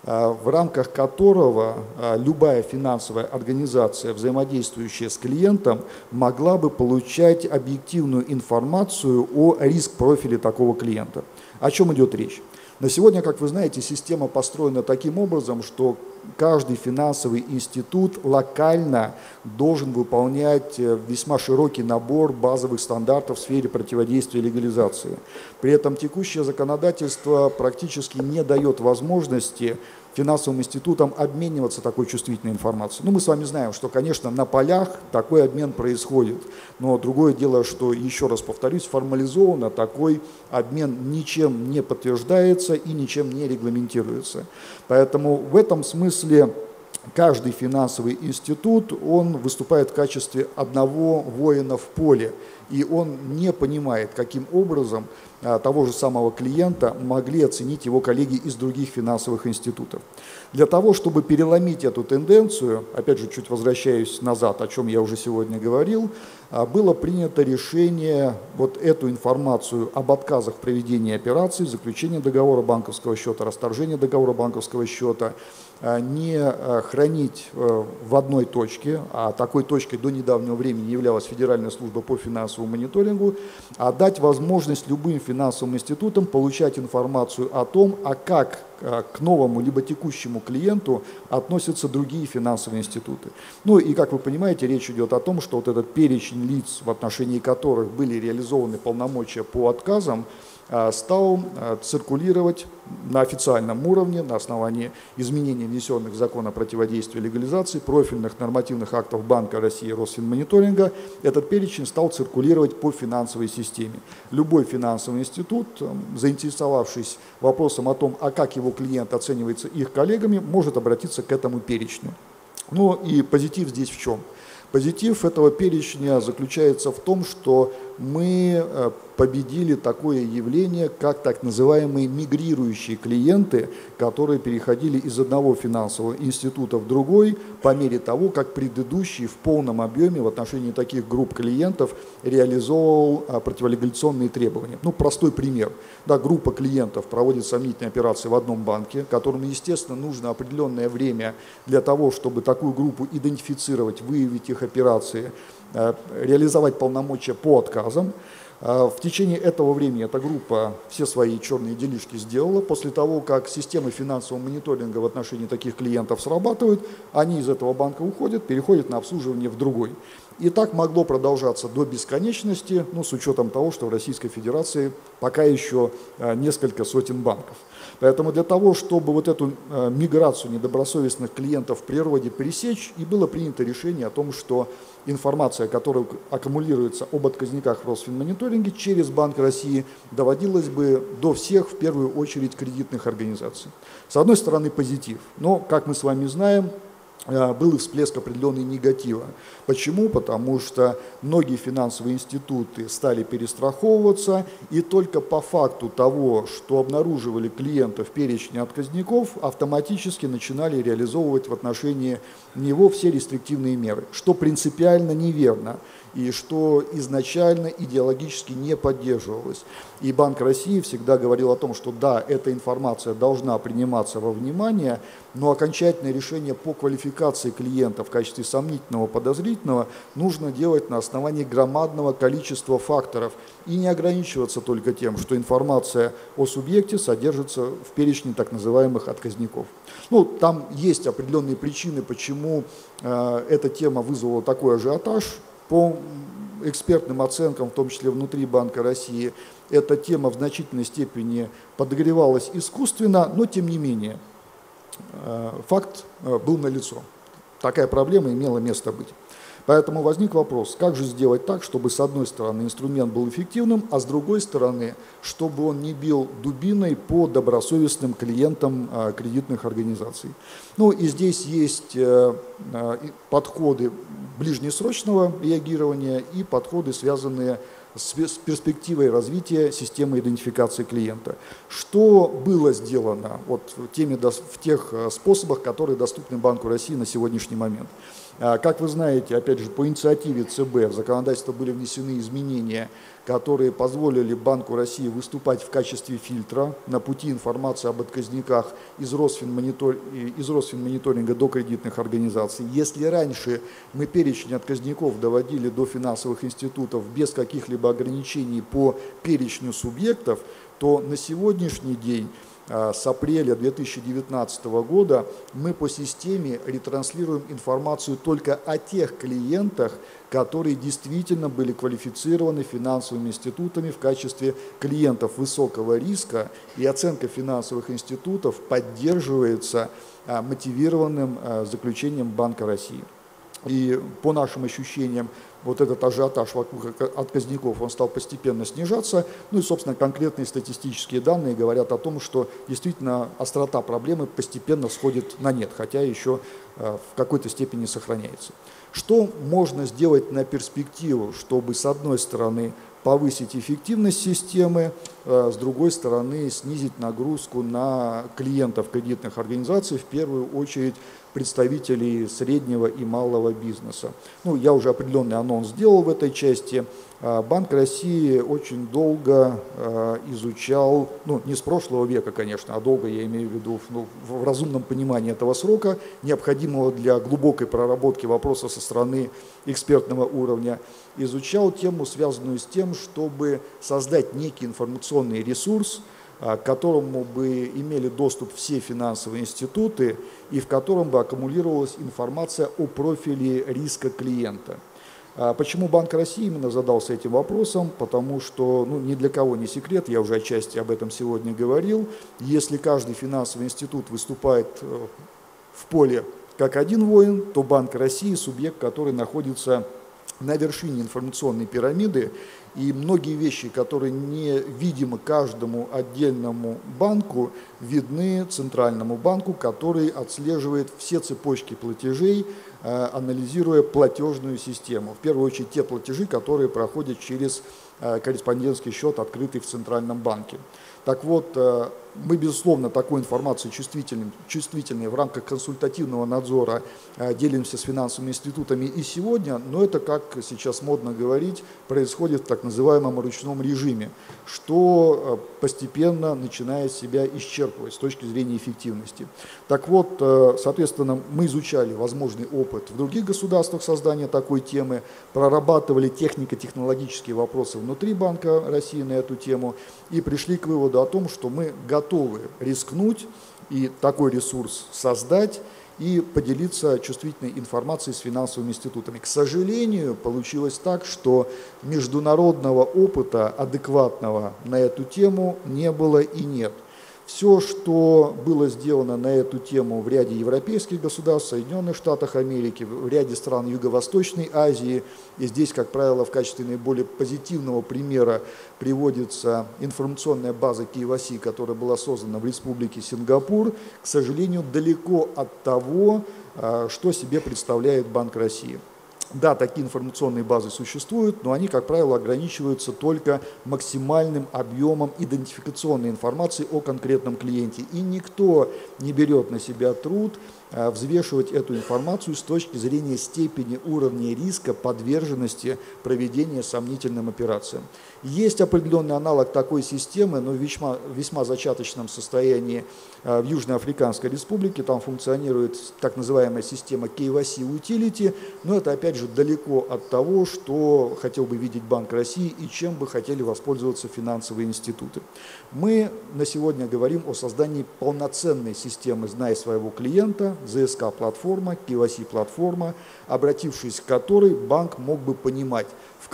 в рамках которого любая финансовая организация, взаимодействующая с клиентом, могла бы получать объективную информацию о риск-профиле такого клиента. О чем идет речь? На сегодня, как вы знаете, система построена таким образом, что каждый финансовый институт локально должен выполнять весьма широкий набор базовых стандартов в сфере противодействия легализации. При этом текущее законодательство практически не дает возможности финансовым институтам обмениваться такой чувствительной информацией. Ну, мы с вами знаем, что, конечно, на полях такой обмен происходит, но другое дело, что, еще раз повторюсь, формализованно такой обмен ничем не подтверждается и ничем не регламентируется. Поэтому в этом смысле каждый финансовый институт, он выступает в качестве одного воина в поле, и он не понимает, каким образом того же самого клиента могли оценить его коллеги из других финансовых институтов. Для того, чтобы переломить эту тенденцию, опять же, чуть возвращаюсь назад, о чем я уже сегодня говорил, было принято решение вот эту информацию об отказах в проведении операций, заключении договора банковского счета, расторжении договора банковского счета, не хранить в одной точке, а такой точкой до недавнего времени являлась Федеральная служба по финансовому мониторингу, а дать возможность любым финансовым институтам получать информацию о том, как к новому либо текущему клиенту относятся другие финансовые институты. Ну и, как вы понимаете, речь идет о том, что вот этот перечень лиц, в отношении которых были реализованы полномочия по отказам, стал циркулировать на официальном уровне на основании изменений, внесенных в закон о противодействии легализации, профильных нормативных актов Банка России и Росфинмониторинга. Этот перечень стал циркулировать по финансовой системе. Любой финансовый институт, заинтересовавшись вопросом о том, как его клиент оценивается их коллегами, может обратиться к этому перечню. Ну и позитив здесь в чем? Позитив этого перечня заключается в том, что мы победили такое явление, как так называемые мигрирующие клиенты, которые переходили из одного финансового института в другой по мере того, как предыдущий в полном объеме в отношении таких групп клиентов реализовывал противолегализационные требования. Ну, простой пример. Да, группа клиентов проводит сомнительные операции в одном банке, которым, естественно, нужно определенное время для того, чтобы такую группу идентифицировать, выявить их операции, реализовать полномочия по отказам. В течение этого времени эта группа все свои черные делишки сделала. После того, как системы финансового мониторинга в отношении таких клиентов срабатывают, они из этого банка уходят, переходят на обслуживание в другой. И так могло продолжаться до бесконечности, ну, с учетом того, что в Российской Федерации пока еще несколько сотен банков. Поэтому для того, чтобы вот эту миграцию недобросовестных клиентов в природе пресечь, и было принято решение о том, что информация, которая аккумулируется об отказниках в Росфинмониторинге через Банк России, доводилась бы до всех, в первую очередь, кредитных организаций. С одной стороны, позитив. Но, как мы с вами знаем, был и всплеск определенный негатива. Почему? Потому что многие финансовые институты стали перестраховываться, и только по факту того, что обнаруживали клиентов в перечне отказников, автоматически начинали реализовывать в отношении него все рестриктивные меры, что принципиально неверно и что изначально идеологически не поддерживалось. И Банк России всегда говорил о том, что да, эта информация должна приниматься во внимание, но окончательное решение по квалификации клиента в качестве сомнительного, подозрительного нужно делать на основании громадного количества факторов и не ограничиваться только тем, что информация о субъекте содержится в перечне так называемых отказников. Ну, там есть определенные причины, почему эта тема вызвала такой ажиотаж. По экспертным оценкам, в том числе внутри Банка России, эта тема в значительной степени подогревалась искусственно, но тем не менее факт был налицо. Такая проблема имела место быть. Поэтому возник вопрос, как же сделать так, чтобы с одной стороны инструмент был эффективным, а с другой стороны, чтобы он не бил дубиной по добросовестным клиентам кредитных организаций. Ну и здесь есть подходы ближнесрочного реагирования и подходы, связанные с перспективой развития системы идентификации клиента. Что было сделано вот в тех способах, которые доступны Банку России на сегодняшний момент? Как вы знаете, опять же, по инициативе ЦБ в законодательство были внесены изменения, которые позволили Банку России выступать в качестве фильтра на пути информации об отказниках из Росфинмониторинга до кредитных организаций. Если раньше мы перечень отказников доводили до финансовых институтов без каких-либо ограничений по перечню субъектов, то на сегодняшний день с апреля 2019 года мы по системе ретранслируем информацию только о тех клиентах, которые действительно были квалифицированы финансовыми институтами в качестве клиентов высокого риска, и оценка финансовых институтов поддерживается мотивированным заключением Банка России. И по нашим ощущениям, вот этот ажиотаж вокруг отказников, он стал постепенно снижаться. Ну и, собственно, конкретные статистические данные говорят о том, что действительно острота проблемы постепенно сходит на нет, хотя еще в какой-то степени сохраняется. Что можно сделать на перспективу, чтобы, с одной стороны, повысить эффективность системы, с другой стороны, снизить нагрузку на клиентов кредитных организаций, в первую очередь представителей среднего и малого бизнеса. Ну, я уже определенный анонс сделал в этой части. Банк России очень долго изучал, ну не с прошлого века, конечно, а долго я имею в виду в разумном понимании этого срока, необходимого для глубокой проработки вопроса со стороны экспертного уровня, изучал тему, связанную с тем, чтобы создать некий информационный ресурс, к которому бы имели доступ все финансовые институты и в котором бы аккумулировалась информация о профиле риска клиента. Почему Банк России именно задался этим вопросом? Потому что ни для кого не секрет, я уже отчасти об этом сегодня говорил, если каждый финансовый институт выступает в поле как один воин, то Банк России – субъект, который находится на вершине информационной пирамиды, и многие вещи, которые не видимы каждому отдельному банку, видны Центральному банку, который отслеживает все цепочки платежей, анализируя платежную систему. В первую очередь те платежи, которые проходят через корреспондентский счет, открытый в Центральном банке. Так вот, мы, безусловно, такой информацией чувствительной в рамках консультативного надзора делимся с финансовыми институтами и сегодня, но это, как сейчас модно говорить, происходит в так называемом ручном режиме, что постепенно начинает себя исчерпывать с точки зрения эффективности. Так вот, соответственно, мы изучали возможный опыт в других государствах создания такой темы, прорабатывали технико-технологические вопросы внутри Банка России на эту тему и пришли к выводу о том, что мы готовы рискнуть и такой ресурс создать и поделиться чувствительной информацией с финансовыми институтами. К сожалению, получилось так, что международного опыта адекватного на эту тему не было и нет. Все, что было сделано на эту тему в ряде европейских государств, Соединенных Штатах Америки, в ряде стран Юго-Восточной Азии, и здесь, как правило, в качестве наиболее позитивного примера приводится информационная база KYC, которая была создана в Республике Сингапур, к сожалению, далеко от того, что себе представляет Банк России. Да, такие информационные базы существуют, но они, как правило, ограничиваются только максимальным объемом идентификационной информации о конкретном клиенте. И никто не берет на себя труд взвешивать эту информацию с точки зрения степени уровня риска подверженности проведения сомнительным операциям. Есть определенный аналог такой системы, но в весьма зачаточном состоянии в Южноафриканской Республике. Там функционирует так называемая система KYC Utility, но это опять же далеко от того, что хотел бы видеть Банк России и чем бы хотели воспользоваться финансовые институты. Мы на сегодня говорим о создании полноценной системы «Знай своего клиента», ЗСК-платформа, KYC-платформа, обратившись к которой банк мог бы понимать, в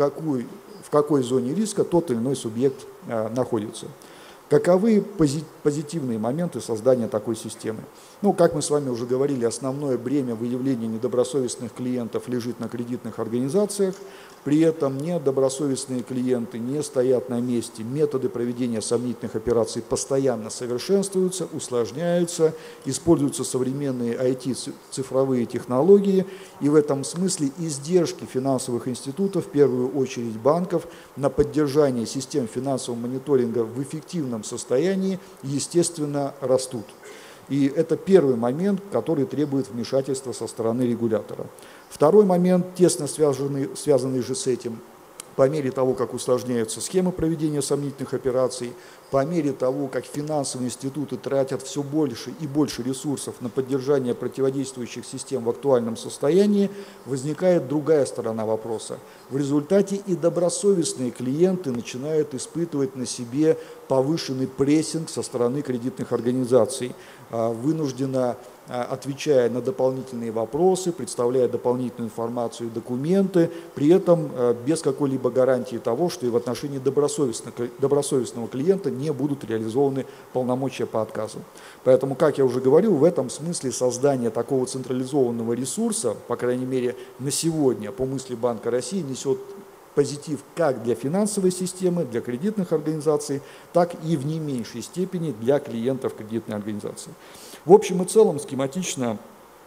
какой зоне риска тот или иной субъект находится. Каковы позитивные моменты создания такой системы? Как мы с вами уже говорили, основное бремя выявления недобросовестных клиентов лежит на кредитных организациях. При этом недобросовестные клиенты не стоят на месте. Методы проведения сомнительных операций постоянно совершенствуются, усложняются, используются современные IT-цифровые технологии. И в этом смысле издержки финансовых институтов, в первую очередь банков, на поддержание систем финансового мониторинга в эффективном состоянии, естественно, растут. И это первый момент, который требует вмешательства со стороны регулятора. Второй момент, тесно связанный же с этим, по мере того, как усложняются схемы проведения сомнительных операций, по мере того, как финансовые институты тратят все больше и больше ресурсов на поддержание противодействующих систем в актуальном состоянии, возникает другая сторона вопроса. В результате и добросовестные клиенты начинают испытывать на себе повышенный прессинг со стороны кредитных организаций, вынужденно отвечая на дополнительные вопросы, представляя дополнительную информацию и документы, при этом без какой-либо гарантии того, что и в отношении добросовестного клиента не будут реализованы полномочия по отказу. Поэтому, как я уже говорил, в этом смысле создание такого централизованного ресурса, по крайней мере на сегодня, по мысли Банка России, несет позитив как для финансовой системы, для кредитных организаций, так и в не меньшей степени для клиентов кредитной организации. В общем и целом, схематично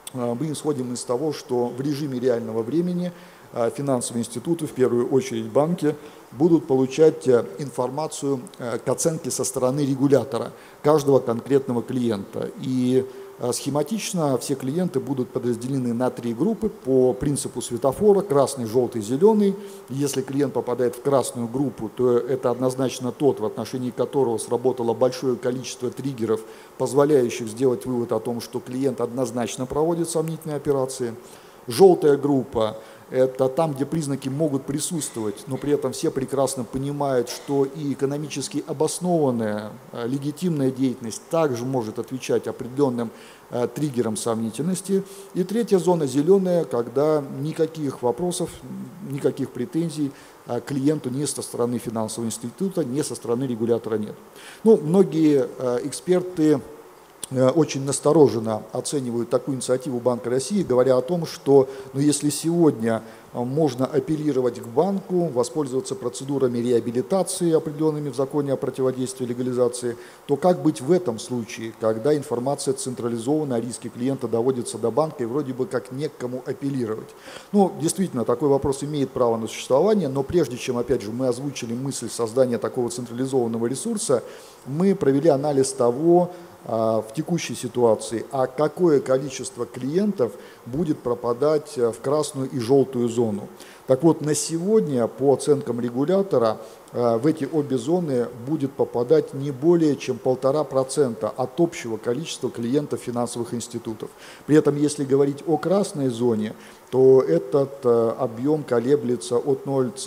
мы исходим из того, что в режиме реального времени финансовые институты, в первую очередь банки, будут получать информацию к оценке со стороны регулятора каждого конкретного клиента. И Схематично все клиенты будут подразделены на 3 группы по принципу светофора: красный, желтый, зеленый. Если клиент попадает в красную группу, то это однозначно тот, в отношении которого сработало большое количество триггеров, позволяющих сделать вывод о том, что клиент однозначно проводит сомнительные операции. Желтая группа – это там, где признаки могут присутствовать, но при этом все прекрасно понимают, что и экономически обоснованная, легитимная деятельность также может отвечать определенным триггерам сомнительности. И третья зона – зеленая, когда никаких вопросов, никаких претензий клиенту ни со стороны финансового института, ни со стороны регулятора нет. Ну, многие эксперты очень настороженно оценивают такую инициативу Банка России, говоря о том, что если сегодня можно апеллировать к банку, воспользоваться процедурами реабилитации, определенными в законе о противодействии легализации, то как быть в этом случае, когда информация централизована, а риски клиента доводятся до банка и вроде бы как не к кому апеллировать? Ну, действительно, такой вопрос имеет право на существование, но прежде чем, опять же, мы озвучили мысль создания такого централизованного ресурса, мы провели анализ того, в текущей ситуации, а какое количество клиентов будет пропадать в красную и желтую зону. Так вот, на сегодня, по оценкам регулятора, в эти обе зоны будет попадать не более чем 1,5% от общего количества клиентов финансовых институтов. При этом, если говорить о красной зоне, то этот объем колеблется от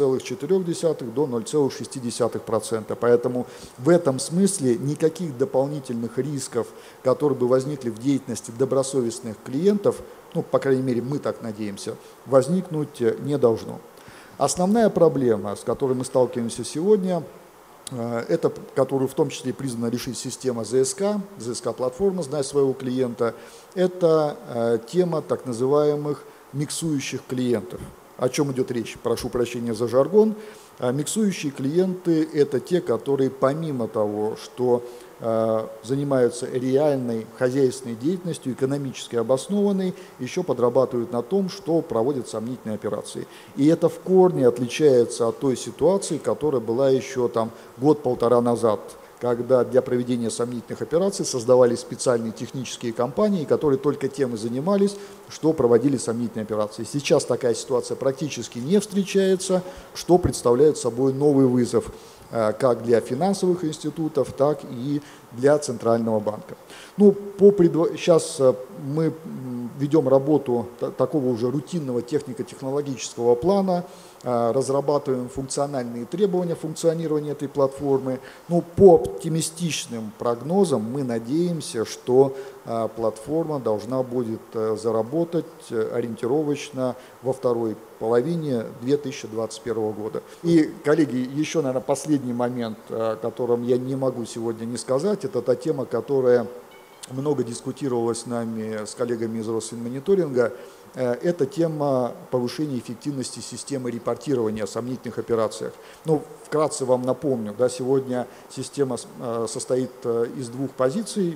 0,4 до 0,6%. Поэтому в этом смысле никаких дополнительных рисков, которые бы возникли в деятельности добросовестных клиентов, ну, по крайней мере, мы так надеемся, возникнуть не должно. Основная проблема, с которой мы сталкиваемся сегодня, это, которую в том числе призвана решить система ЗСК-платформа «Знай своего клиента», это тема так называемых миксующих клиентов. О чем идет речь? Прошу прощения за жаргон. Миксующие клиенты – это те, которые помимо того, что занимаются реальной хозяйственной деятельностью, экономически обоснованной, еще подрабатывают на том, что проводят сомнительные операции. И это в корне отличается от той ситуации, которая была еще там год-полтора назад, когда для проведения сомнительных операций создавались специальные технические компании, которые только тем и занимались, что проводили сомнительные операции. Сейчас такая ситуация практически не встречается, что представляет собой новый вызов как для финансовых институтов, так и для Центрального банка. Ну, сейчас мы ведем работу такого уже рутинного технико-технологического плана, разрабатываем функциональные требования функционирования этой платформы. Ну, по оптимистичным прогнозам мы надеемся, что платформа должна будет заработать ориентировочно во второй половине 2021 года. И, коллеги, еще, наверное, последний момент, о котором я не могу сегодня не сказать, это та тема, которая много дискутировалась с нами, с коллегами из Росфинмониторинга. Это тема повышения эффективности системы репортирования о сомнительных операциях. Ну, вкратце вам напомню, да, сегодня система состоит из двух позиций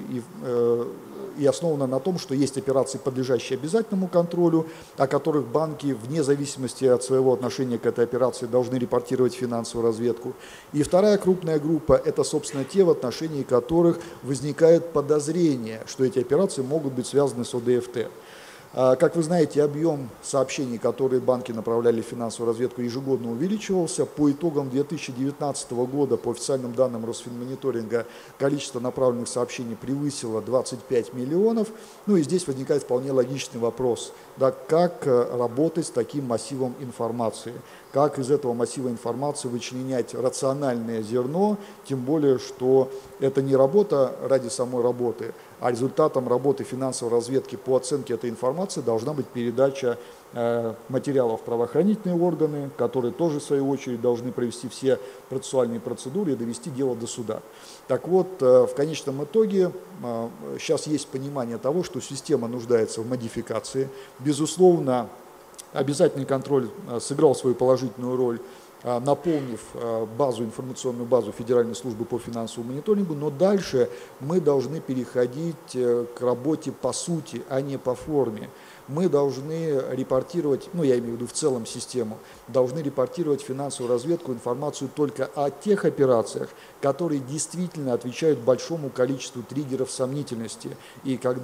и основана на том, что есть операции, подлежащие обязательному контролю, о которых банки, вне зависимости от своего отношения к этой операции, должны репортировать финансовую разведку. И вторая крупная группа – это, собственно, те, в отношении которых возникает подозрение, что эти операции могут быть связаны с ОДФТ. Как вы знаете, объем сообщений, которые банки направляли в финансовую разведку, ежегодно увеличивался. По итогам 2019 года, по официальным данным Росфинмониторинга, количество направленных сообщений превысило 25 миллионов. Ну и здесь возникает вполне логичный вопрос, да, как работать с таким массивом информации, как из этого массива информации вычленять рациональное зерно, тем более, что это не работа ради самой работы, а результатом работы финансовой разведки по оценке этой информации должна быть передача материалов в правоохранительные органы, которые тоже, в свою очередь, должны провести все процессуальные процедуры и довести дело до суда. Так вот, в конечном итоге сейчас есть понимание того, что система нуждается в модификации. Безусловно, обязательный контроль сыграл свою положительную роль, наполнив информационную базу Федеральной службы по финансовому мониторингу, но дальше мы должны переходить к работе по сути, а не по форме. Мы должны репортировать, ну я имею в виду в целом систему, должны репортировать в финансовую разведку информацию только о тех операциях, которые действительно отвечают большому количеству триггеров сомнительности. И когда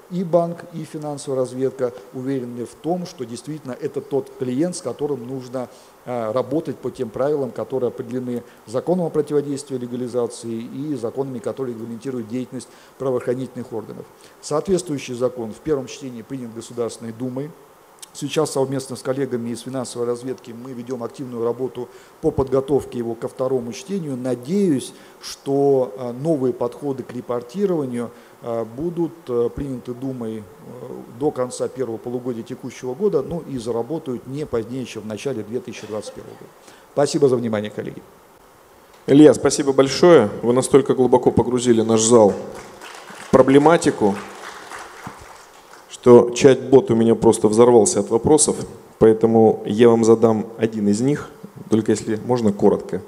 и банк, и финансовая разведка уверены в том, что действительно это тот клиент, с которым нужно работать по тем правилам, которые определены законом о противодействии легализации и законами, которые регламентируют деятельность правоохранительных органов. Соответствующий закон в первом чтении принят Государственной Думой. Сейчас совместно с коллегами из финансовой разведки мы ведем активную работу по подготовке его ко второму чтению. Надеюсь, что новые подходы к репортированию будут приняты Думой до конца первого полугодия текущего года, ну и заработают не позднее, чем в начале 2021 года. Спасибо за внимание, коллеги. Илья, спасибо большое. Вы настолько глубоко погрузили наш зал в проблематику, что чат-бот у меня просто взорвался от вопросов, поэтому я вам задам один из них, только если можно коротко.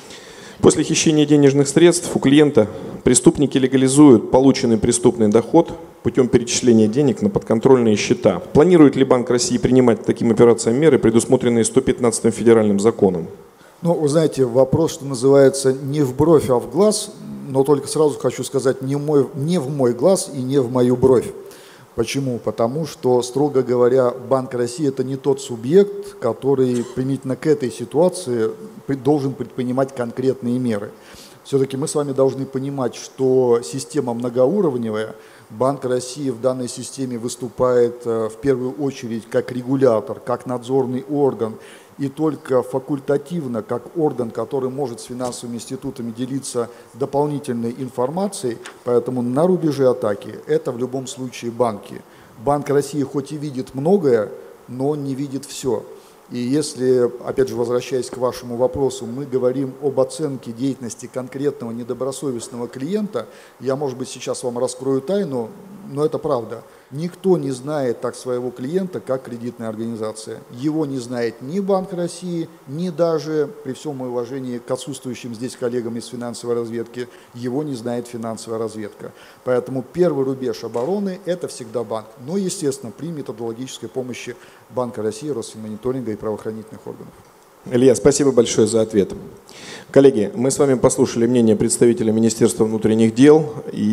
После хищения денежных средств у клиента преступники легализуют полученный преступный доход путем перечисления денег на подконтрольные счета. Планирует ли Банк России принимать таким операциям меры, предусмотренные 115-м федеральным законом? Ну, вы знаете, вопрос, что называется, не в бровь, а в глаз, но только сразу хочу сказать, не в мой глаз и не в мою бровь. Почему? Потому что, строго говоря, Банк России – это не тот субъект, который применительно к этой ситуации должен предпринимать конкретные меры. Все-таки мы с вами должны понимать, что система многоуровневая. Банк России в данной системе выступает в первую очередь как регулятор, как надзорный орган, и только факультативно, как орган, который может с финансовыми институтами делиться дополнительной информацией, поэтому на рубеже атаки это в любом случае банки. Банк России хоть и видит многое, но не видит все. И если, опять же, возвращаясь к вашему вопросу, мы говорим об оценке деятельности конкретного недобросовестного клиента, я, может быть, сейчас вам раскрою тайну, но это правда. Никто не знает так своего клиента, как кредитная организация. Его не знает ни Банк России, ни даже, при всем моем уважении к отсутствующим здесь коллегам из финансовой разведки, его не знает финансовая разведка. Поэтому первый рубеж обороны – это всегда банк. Но, естественно, при методологической помощи Банка России, Росфинмониторинга и правоохранительных органов. Илья, спасибо большое за ответ. Коллеги, мы с вами послушали мнение представителя Министерства внутренних дел,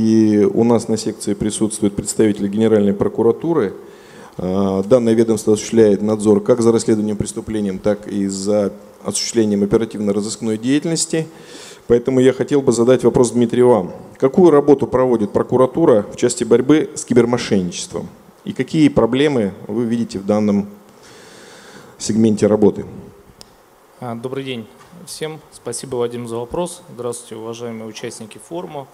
и у нас на секции присутствует представитель Генеральной прокуратуры. Данное ведомство осуществляет надзор как за расследованием преступлением, так и за осуществлением оперативно-розыскной деятельности. Поэтому я хотел бы задать вопрос, Дмитрий, вам. Какую работу проводит прокуратура в части борьбы с кибермошенничеством? И какие проблемы вы видите в данном сегменте работы? Добрый день всем. Спасибо, Вадим, за вопрос. Здравствуйте, уважаемые участники форума.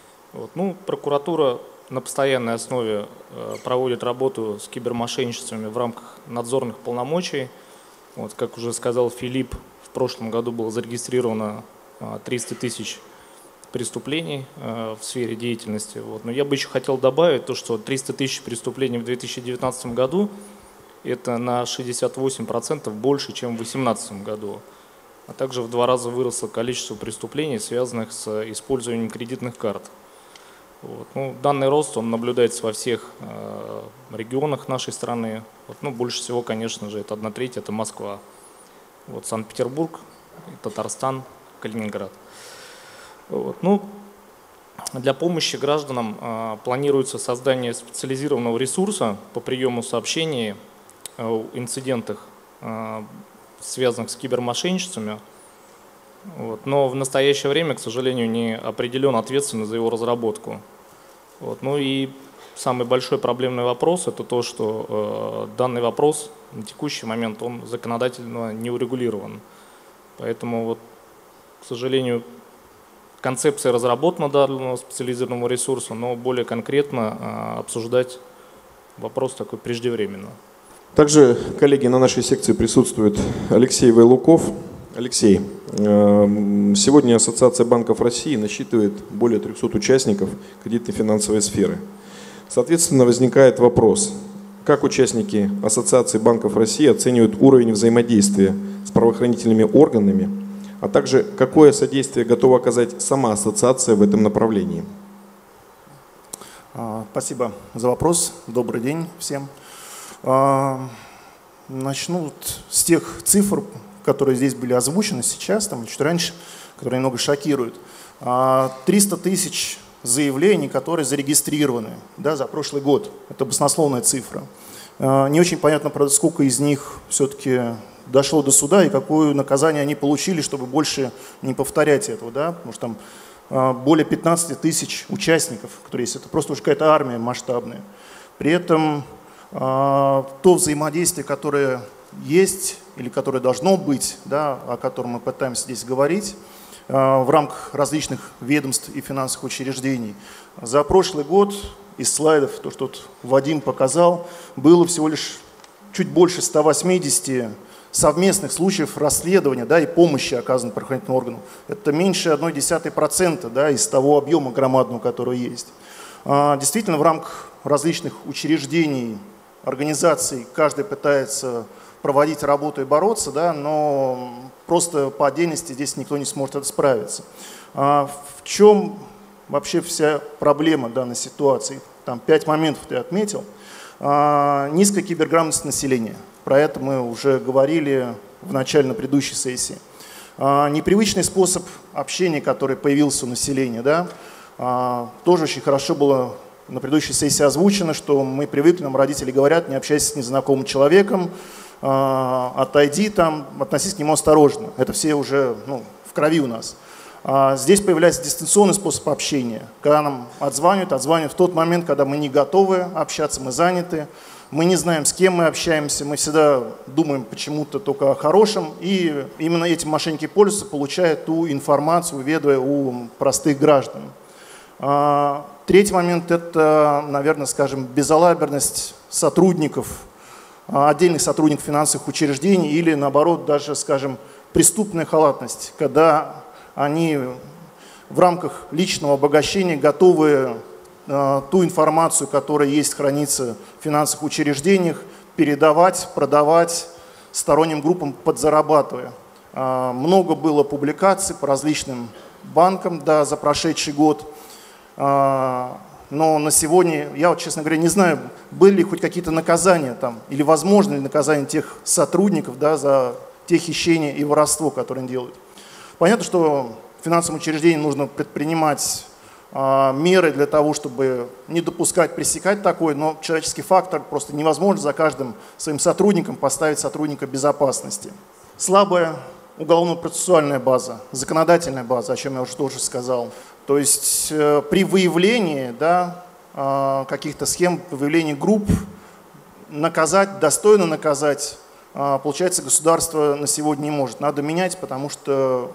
Прокуратура на постоянной основе проводит работу с кибермошенничествами в рамках надзорных полномочий. Как уже сказал Филипп, в прошлом году было зарегистрировано 300 тысяч преступлений в сфере деятельности. Но я бы еще хотел добавить то, что 300 тысяч преступлений в 2019 году это на 68% больше, чем в 2018 году. А также в 2 раза выросло количество преступлений, связанных с использованием кредитных карт. Данный рост он наблюдается во всех регионах нашей страны. Больше всего, конечно же, это 1/3, это Москва. Санкт-Петербург, Татарстан, Калининград. Для помощи гражданам планируется создание специализированного ресурса по приему сообщений о инцидентах, связанных с кибермошенничествами. Но в настоящее время, к сожалению, не определен ответственность за его разработку. И самый большой проблемный вопрос – это то, что данный вопрос на текущий момент он законодательно не урегулирован. Поэтому, к сожалению, концепция разработана данного специализированного ресурса, но более конкретно обсуждать вопрос такой преждевременно. Также, коллеги, на нашей секции присутствует Алексей Вайлуков. Алексей, сегодня Ассоциация банков России насчитывает более 300 участников кредитно-финансовой сферы. Соответственно, возникает вопрос, как участники Ассоциации банков России оценивают уровень взаимодействия с правоохранительными органами, а также какое содействие готова оказать сама ассоциация в этом направлении? Спасибо за вопрос. Добрый день всем. Начну с тех цифр, которые здесь были озвучены сейчас, чуть раньше, которые немного шокируют. 300 тысяч заявлений, которые зарегистрированы, да, за прошлый год. Это баснословная цифра. Не очень понятно, правда, сколько из них все-таки дошло до суда и какое наказание они получили, чтобы больше не повторять этого. Да? Потому что там более 15 тысяч участников, которые есть. Это просто уже какая-то армия масштабная. При этом то взаимодействие, которое есть или которое должно быть, да, о котором мы пытаемся здесь говорить, в рамках различных ведомств и финансовых учреждений. За прошлый год из слайдов, то, что тут Вадим показал, было всего лишь чуть больше 180 совместных случаев расследования, да, и помощи, оказанной правоохранительным органам. Это меньше 0,1%, да, из того объема громадного, который есть. Действительно, в рамках различных учреждений, организаций каждый пытается проводить работу и бороться, да, но просто по отдельности здесь никто не сможет это справиться. В чем вообще вся проблема данной ситуации? Там 5 моментов ты отметил. Низкая киберграмотность населения. Про это мы уже говорили в начале на предыдущей сессии. Непривычный способ общения, который появился у населения, да, тоже очень хорошо было на предыдущей сессии озвучено, что мы привыкли, нам родители говорят, не общайся с незнакомым человеком, отойди там, относись к нему осторожно. Это все уже в крови у нас. Здесь появляется дистанционный способ общения, когда нам отзванивают в тот момент, когда мы не готовы общаться, мы заняты, мы не знаем, с кем мы общаемся, мы всегда думаем почему-то только о хорошем, и именно этим мошенники пользуются, получая ту информацию, выведывая у простых граждан. Третий момент – это, наверное, скажем, безалаберность сотрудников, отдельных сотрудников финансовых учреждений или, наоборот, даже, скажем, преступная халатность, когда они в рамках личного обогащения готовы ту информацию, которая есть, хранится в финансовых учреждениях, передавать, продавать сторонним группам, подзарабатывая. Много было публикаций по различным банкам, да, за прошедший год. Но на сегодня, я вот, честно говоря, не знаю, были ли хоть какие-то наказания там, или возможно ли наказание тех сотрудников, да, за те хищения и воровство, которые они делают. Понятно, что финансовым учреждениям нужно предпринимать меры для того, чтобы не допускать, пресекать такое, но человеческий фактор просто невозможно за каждым своим сотрудником поставить сотрудника безопасности. Слабая уголовно-процессуальная база, законодательная база, о чем я уже тоже сказал. То есть при выявлении, да, каких-то схем, выявлении групп, наказать, достойно наказать, получается, государство на сегодня не может. Надо менять, потому что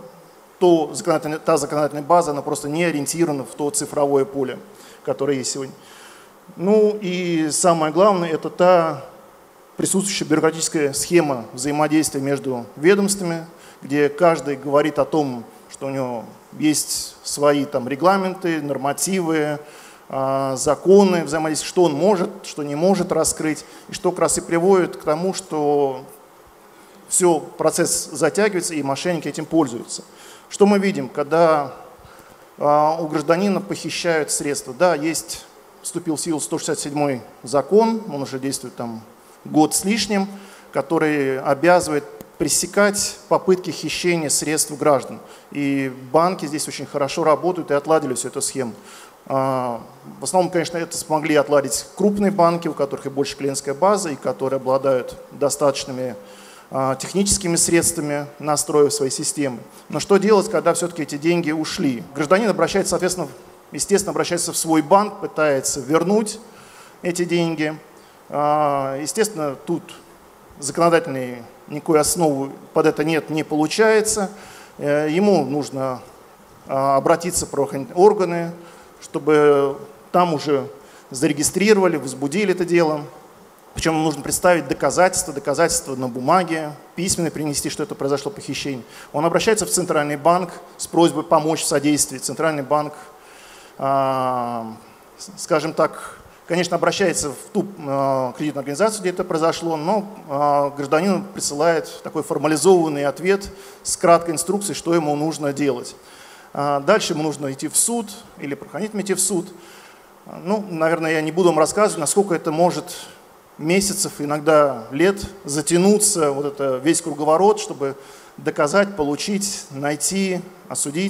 та законодательная база, она просто не ориентирована в то цифровое поле, которое есть сегодня. Ну и самое главное, это та присутствующая бюрократическая схема взаимодействия между ведомствами, где каждый говорит о том, что у него есть свои там регламенты, нормативы, законы взаимодействия, что он может, что не может раскрыть, и что как раз и приводит к тому, что все, процесс затягивается, и мошенники этим пользуются. Что мы видим, когда у гражданина похищают средства? Да, вступил в силу 167 закон, он уже действует там год с лишним, который обязывает пресекать попытки хищения средств граждан. И банки здесь очень хорошо работают и отладили всю эту схему. В основном, конечно, это смогли отладить крупные банки, у которых и больше клиентская база, и которые обладают достаточными техническими средствами, настроив свои системы. Но что делать, когда все-таки эти деньги ушли? Гражданин обращается, соответственно, естественно, обращается в свой банк, пытается вернуть эти деньги. Естественно, тут законодательной никакой основы под это нет, не получается. Ему нужно обратиться в правоохранительные органы, чтобы там уже зарегистрировали, возбудили это дело. Причем ему нужно представить доказательства на бумаге, письменно принести, что это произошло похищение. Он обращается в Центральный банк с просьбой помочь в содействии. Центральный банк, скажем так, конечно, обращается в ту кредитную организацию, где это произошло, но гражданину присылает такой формализованный ответ с краткой инструкцией, что ему нужно делать. Дальше ему нужно идти в суд или правоохранителям идти в суд. Ну, наверное, я не буду вам рассказывать, насколько это может месяцев, иногда лет затянуться, вот это весь круговорот, чтобы доказать, получить, найти, осудить.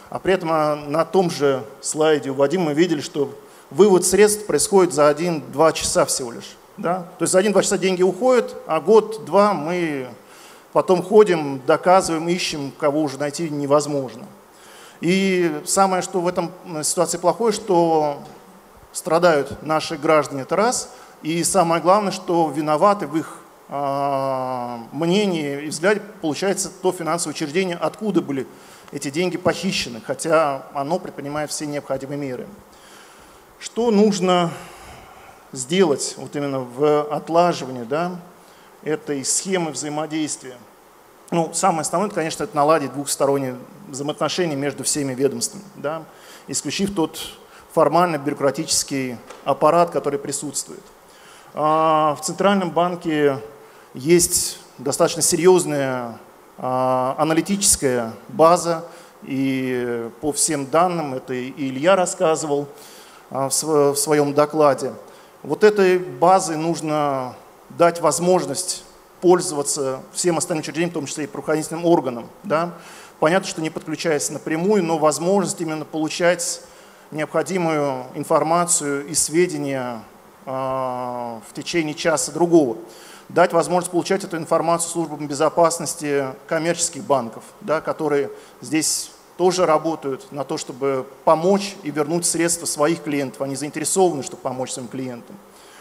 а при этом на том же слайде у Вадима мы видели, что вывод средств происходит за 1-2 часа всего лишь. Да? То есть за 1-2 часа деньги уходят, а год-два мы потом ходим, доказываем, ищем, кого уже найти невозможно. И самое, что в этом ситуации плохое, что страдают наши граждане, это раз. И самое главное, что виноваты в их мнении и взгляде, получается, то финансовое учреждение, откуда были эти деньги похищены, хотя оно предпринимает все необходимые меры. Что нужно сделать вот именно в отлаживании, да, этой схемы взаимодействия? Ну, самое основное, конечно, это наладить двухсторонние взаимоотношения между всеми ведомствами, да, исключив тот формально-бюрократический аппарат, который присутствует. В Центральном банке есть достаточно серьезная аналитическая база, и по всем данным, это и Илья рассказывал в своем докладе, вот этой базой нужно дать возможность пользоваться всем остальным учреждениям, в том числе и правоохранительным органам. Да? Понятно, что не подключаясь напрямую, но возможность именно получать необходимую информацию и сведения в течение часа-другого. Дать возможность получать эту информацию службам безопасности коммерческих банков, да, которые здесь тоже работают на то, чтобы помочь и вернуть средства своих клиентов. Они заинтересованы, чтобы помочь своим клиентам.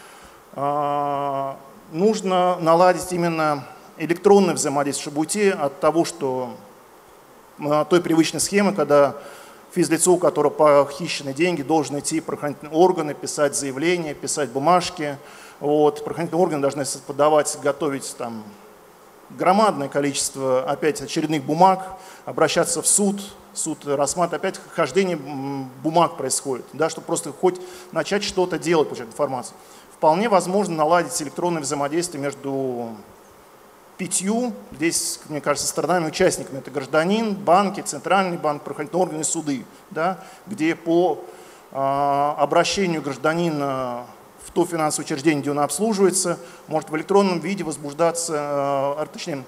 Нужно наладить именно электронное взаимодействие, чтобы уйти от того, что той привычной схемы, когда физлицо, у которого похищены деньги, должен идти в правоохранительные органы, писать заявления, писать бумажки. Вот. Правоохранительные органы должны подавать, готовить там громадное количество опять очередных бумаг, обращаться в суд, суд рассматривает, опять хождение бумаг происходит, да, чтобы просто хоть начать что-то делать, получать информацию. Вполне возможно наладить электронное взаимодействие между 5, здесь, мне кажется, сторонами участниками. Это гражданин, банки, центральный банк, правоохранительные органы, суды, да, где по обращению гражданина в то финансовое учреждение, где он обслуживается, может в электронном виде возбуждаться, точнее,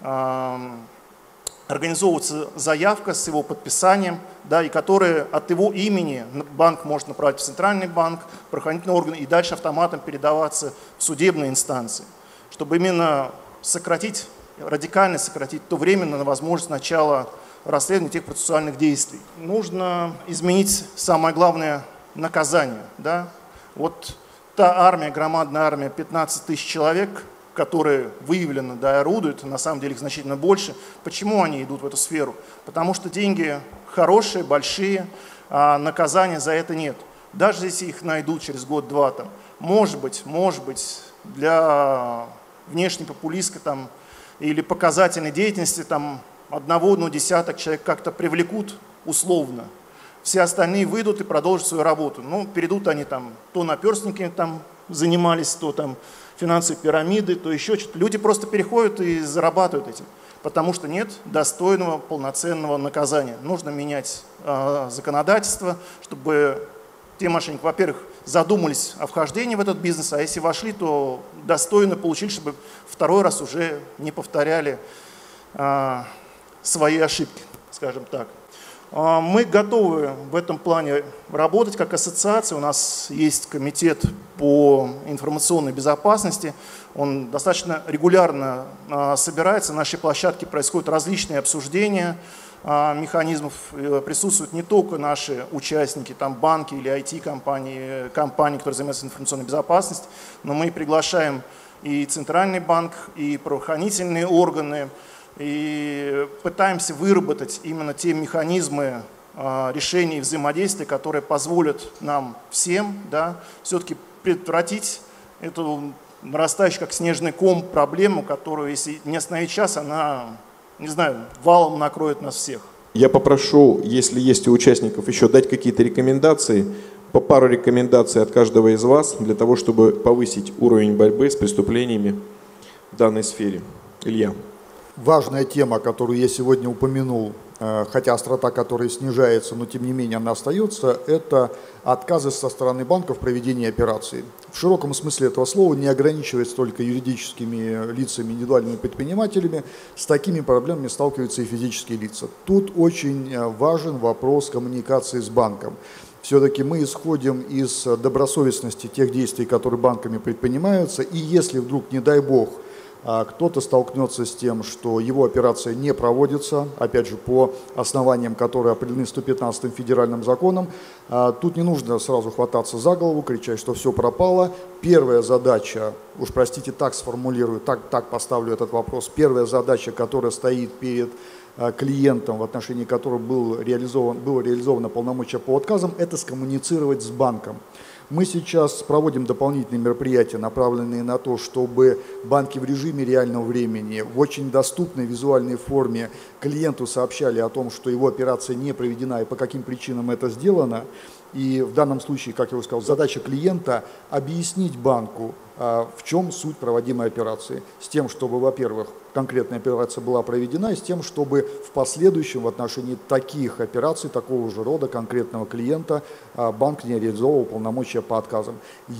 организовываться заявка с его подписанием, да, и которая от его имени банк может направить в центральный банк, правоохранительные органы и дальше автоматом передаваться в судебные инстанции, чтобы именно сократить, радикально сократить то время на возможность начала расследования тех процессуальных действий. Нужно изменить самое главное наказание. Да? Вот та армия, громадная армия, 15 тысяч человек, которые выявлены, да, и орудуют, на самом деле их значительно больше. Почему они идут в эту сферу? Потому что деньги хорошие, большие, а наказания за это нет. Даже если их найдут через год-два, там, может быть, для внешней популистской там, или показательной деятельности там, десяток человек как-то привлекут условно. Все остальные выйдут и продолжат свою работу. Ну, перейдут они там, то наперстниками там занимались, то там финансовые пирамиды, то еще что-то. Люди просто переходят и зарабатывают этим, потому что нет достойного, полноценного наказания. Нужно менять законодательство, чтобы те мошенники, во-первых, задумались о вхождении в этот бизнес, а если вошли, то достойно получили, чтобы второй раз уже не повторяли свои ошибки, скажем так. Мы готовы в этом плане работать как ассоциация. У нас есть комитет по информационной безопасности. Он достаточно регулярно собирается. На нашей площадке происходят различные обсуждения механизмов. Присутствуют не только наши участники, там банки или IT-компании, которые занимаются информационной безопасностью, но мы приглашаем и Центральный банк, и правоохранительные органы, и пытаемся выработать именно те механизмы решения и взаимодействия, которые позволят нам всем, да, все-таки предотвратить эту нарастающую как снежный ком проблему, которую, если не остановить сейчас, она, не знаю, валом накроет нас всех. Я попрошу, если есть у участников, еще дать какие-то рекомендации, по пару рекомендаций от каждого из вас, для того, чтобы повысить уровень борьбы с преступлениями в данной сфере. Илья. Важная тема, которую я сегодня упомянул, хотя острота которой снижается, но тем не менее она остается, это отказы со стороны банков в проведении операций. В широком смысле этого слова, не ограничиваясь только юридическими лицами, индивидуальными предпринимателями, с такими проблемами сталкиваются и физические лица. Тут очень важен вопрос коммуникации с банком. Все-таки мы исходим из добросовестности тех действий, которые банками предпринимаются, и если вдруг, не дай бог, кто-то столкнется с тем, что его операция не проводится, опять же, по основаниям, которые определены 115-м федеральным законом, тут не нужно сразу хвататься за голову, кричать, что все пропало. Первая задача, уж простите, так сформулирую, так поставлю этот вопрос, первая задача, которая стоит перед клиентом, в отношении которого было реализовано полномочия по отказам, это скоммуницировать с банком. Мы сейчас проводим дополнительные мероприятия, направленные на то, чтобы банки в режиме реального времени, в очень доступной визуальной форме клиенту сообщали о том, что его операция не проведена и по каким причинам это сделано. И в данном случае, как я уже сказал, задача клиента объяснить банку, в чем суть проводимой операции, с тем, чтобы, во-первых, конкретная операция была проведена, и с тем, чтобы в последующем в отношении таких операций, такого же рода конкретного клиента, банк не реализовывал полномочия по отказам.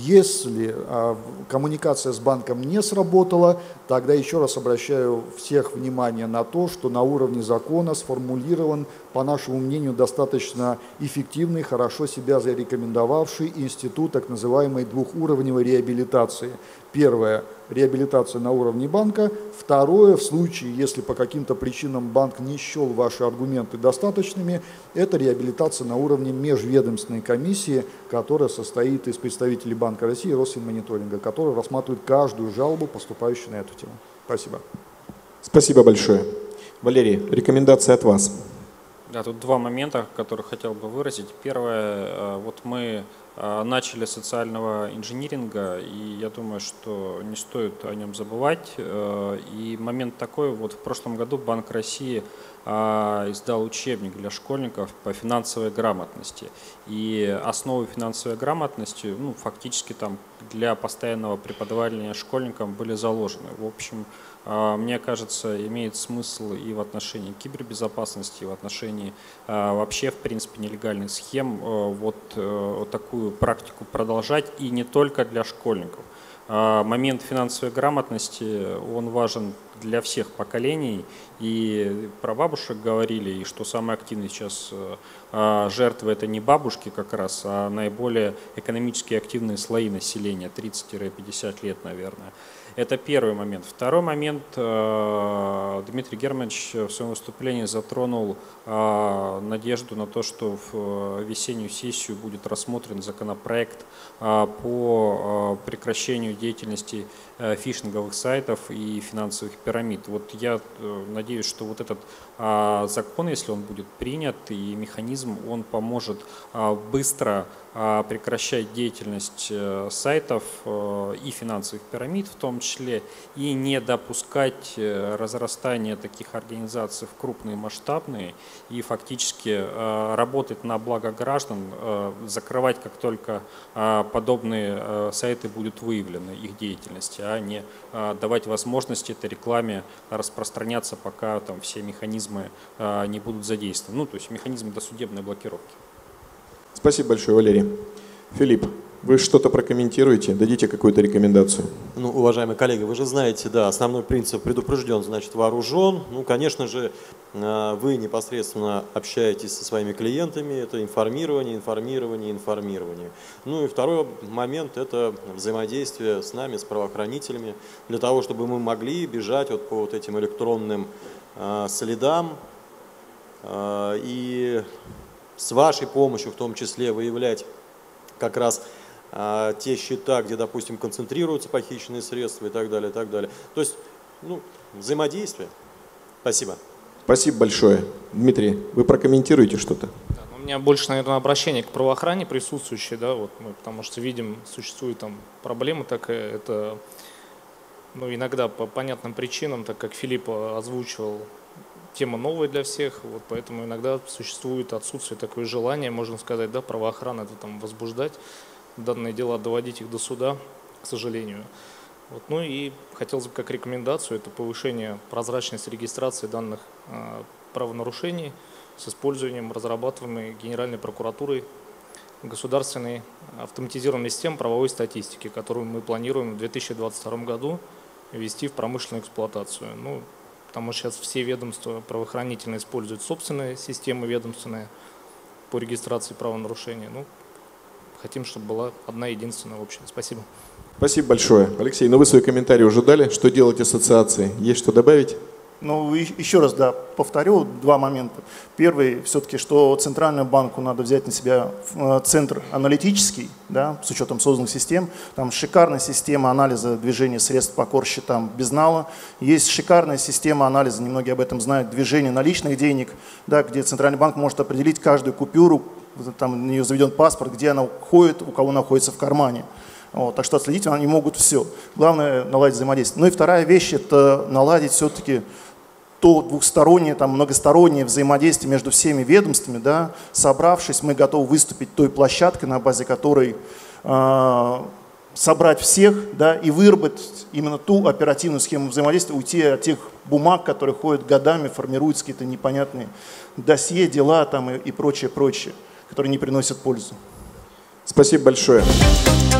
Если коммуникация с банком не сработала, тогда еще раз обращаю всех внимание на то, что на уровне закона сформулирован, по нашему мнению, достаточно эффективный, хорошо себя зарекомендовавший институт так называемой двухуровневой реабилитации. Первое – реабилитация на уровне банка. Второе, в случае, если по каким-то причинам банк не счел ваши аргументы достаточными, это реабилитация на уровне межведомственной комиссии, которая состоит из представителей Банка России и Росфинмониторинга, которая рассматривает каждую жалобу, поступающую на эту тему. Спасибо. Спасибо большое. Валерий, рекомендация от вас. Да, тут два момента, которые хотел бы выразить. Первое, вот мы начали социального инжиниринга, и я думаю, что не стоит о нем забывать. И момент такой, вот в прошлом году Банк России издал учебник для школьников по финансовой грамотности. И основы финансовой грамотности, ну, фактически там для постоянного преподавания школьникам были заложены. В общем, мне кажется, имеет смысл и в отношении кибербезопасности, и в отношении вообще, в принципе, нелегальных схем вот такую практику продолжать, и не только для школьников. Момент финансовой грамотности, он важен для всех поколений, и про бабушек говорили, и что самые активные сейчас жертвы – это не бабушки как раз, а наиболее экономически активные слои населения, 30-50 лет, наверное. Это первый момент. Второй момент, Дмитрий Германович в своем выступлении затронул надежду на то, что в весеннюю сессию будет рассмотрен законопроект по прекращению деятельности фишинговых сайтов и финансовых пирамид. Вот я надеюсь, что вот этот закон, если он будет принят, и механизм, он поможет быстро прекращать деятельность сайтов и финансовых пирамид в том числе, и не допускать разрастания таких организаций в крупные масштабные, и фактически работать на благо граждан, закрывать, как только подобные сайты будут выявлены, их деятельности, а не давать возможности этой рекламе распространяться, пока там все механизмы не будут задействованы. Ну, то есть механизм досудебной блокировки. Спасибо большое, Валерий. Филипп, вы что-то прокомментируете, дадите какую-то рекомендацию? Ну, уважаемые коллеги, вы же знаете, да, основной принцип предупрежден, значит вооружен. Ну, конечно же, вы непосредственно общаетесь со своими клиентами, это информирование, информирование, информирование. Ну и второй момент – это взаимодействие с нами, с правоохранителями, для того, чтобы мы могли бежать вот по вот этим электронным следам и с вашей помощью в том числе выявлять как раз те счета, где, допустим, концентрируются похищенные средства и так далее, и так далее. То есть, ну, взаимодействие. Спасибо. Спасибо большое. Дмитрий, вы прокомментируете что-то? Да, у меня больше, наверное, обращение к правоохране присутствующей, да, вот мы, потому что видим, существует там проблема такая, это, ну, иногда по понятным причинам, так как Филипп озвучивал, тема новая для всех, вот поэтому иногда существует отсутствие такое желание, можно сказать, да, правоохрана это там возбуждать, данные дела доводить их до суда, к сожалению. Вот, ну и хотелось бы как рекомендацию, это повышение прозрачности регистрации данных правонарушений с использованием разрабатываемой Генеральной прокуратурой государственной автоматизированной системы правовой статистики, которую мы планируем в 2022 году ввести в промышленную эксплуатацию. Ну, потому что сейчас все ведомства правоохранительные используют собственные системы ведомственные по регистрации правонарушений. Ну, хотим, чтобы была одна единственная общая. Спасибо. Спасибо большое. Алексей, ну вы свои комментарии уже дали. Что делать ассоциации? Есть что добавить? Ну, еще раз, да, повторю два момента. Первый, все-таки, что Центральному банку надо взять на себя центр аналитический, да, с учетом созданных систем. Там шикарная система анализа движения средств по корсчетам безнала. Есть шикарная система анализа, немногие об этом знают, движения наличных денег, да, где Центральный банк может определить каждую купюру, там на нее заведен паспорт, где она ходит, у кого находится в кармане. Вот, так что отследить они могут все. Главное наладить взаимодействие. Ну и вторая вещь – это наладить все-таки то двухстороннее, там, многостороннее взаимодействие между всеми ведомствами. Да. Собравшись, мы готовы выступить той площадкой, на базе которой собрать всех, да, и выработать именно ту оперативную схему взаимодействия, уйти от тех бумаг, которые ходят годами, формируются какие-то непонятные досье, дела там, и прочее, которые не приносят пользу. Спасибо большое.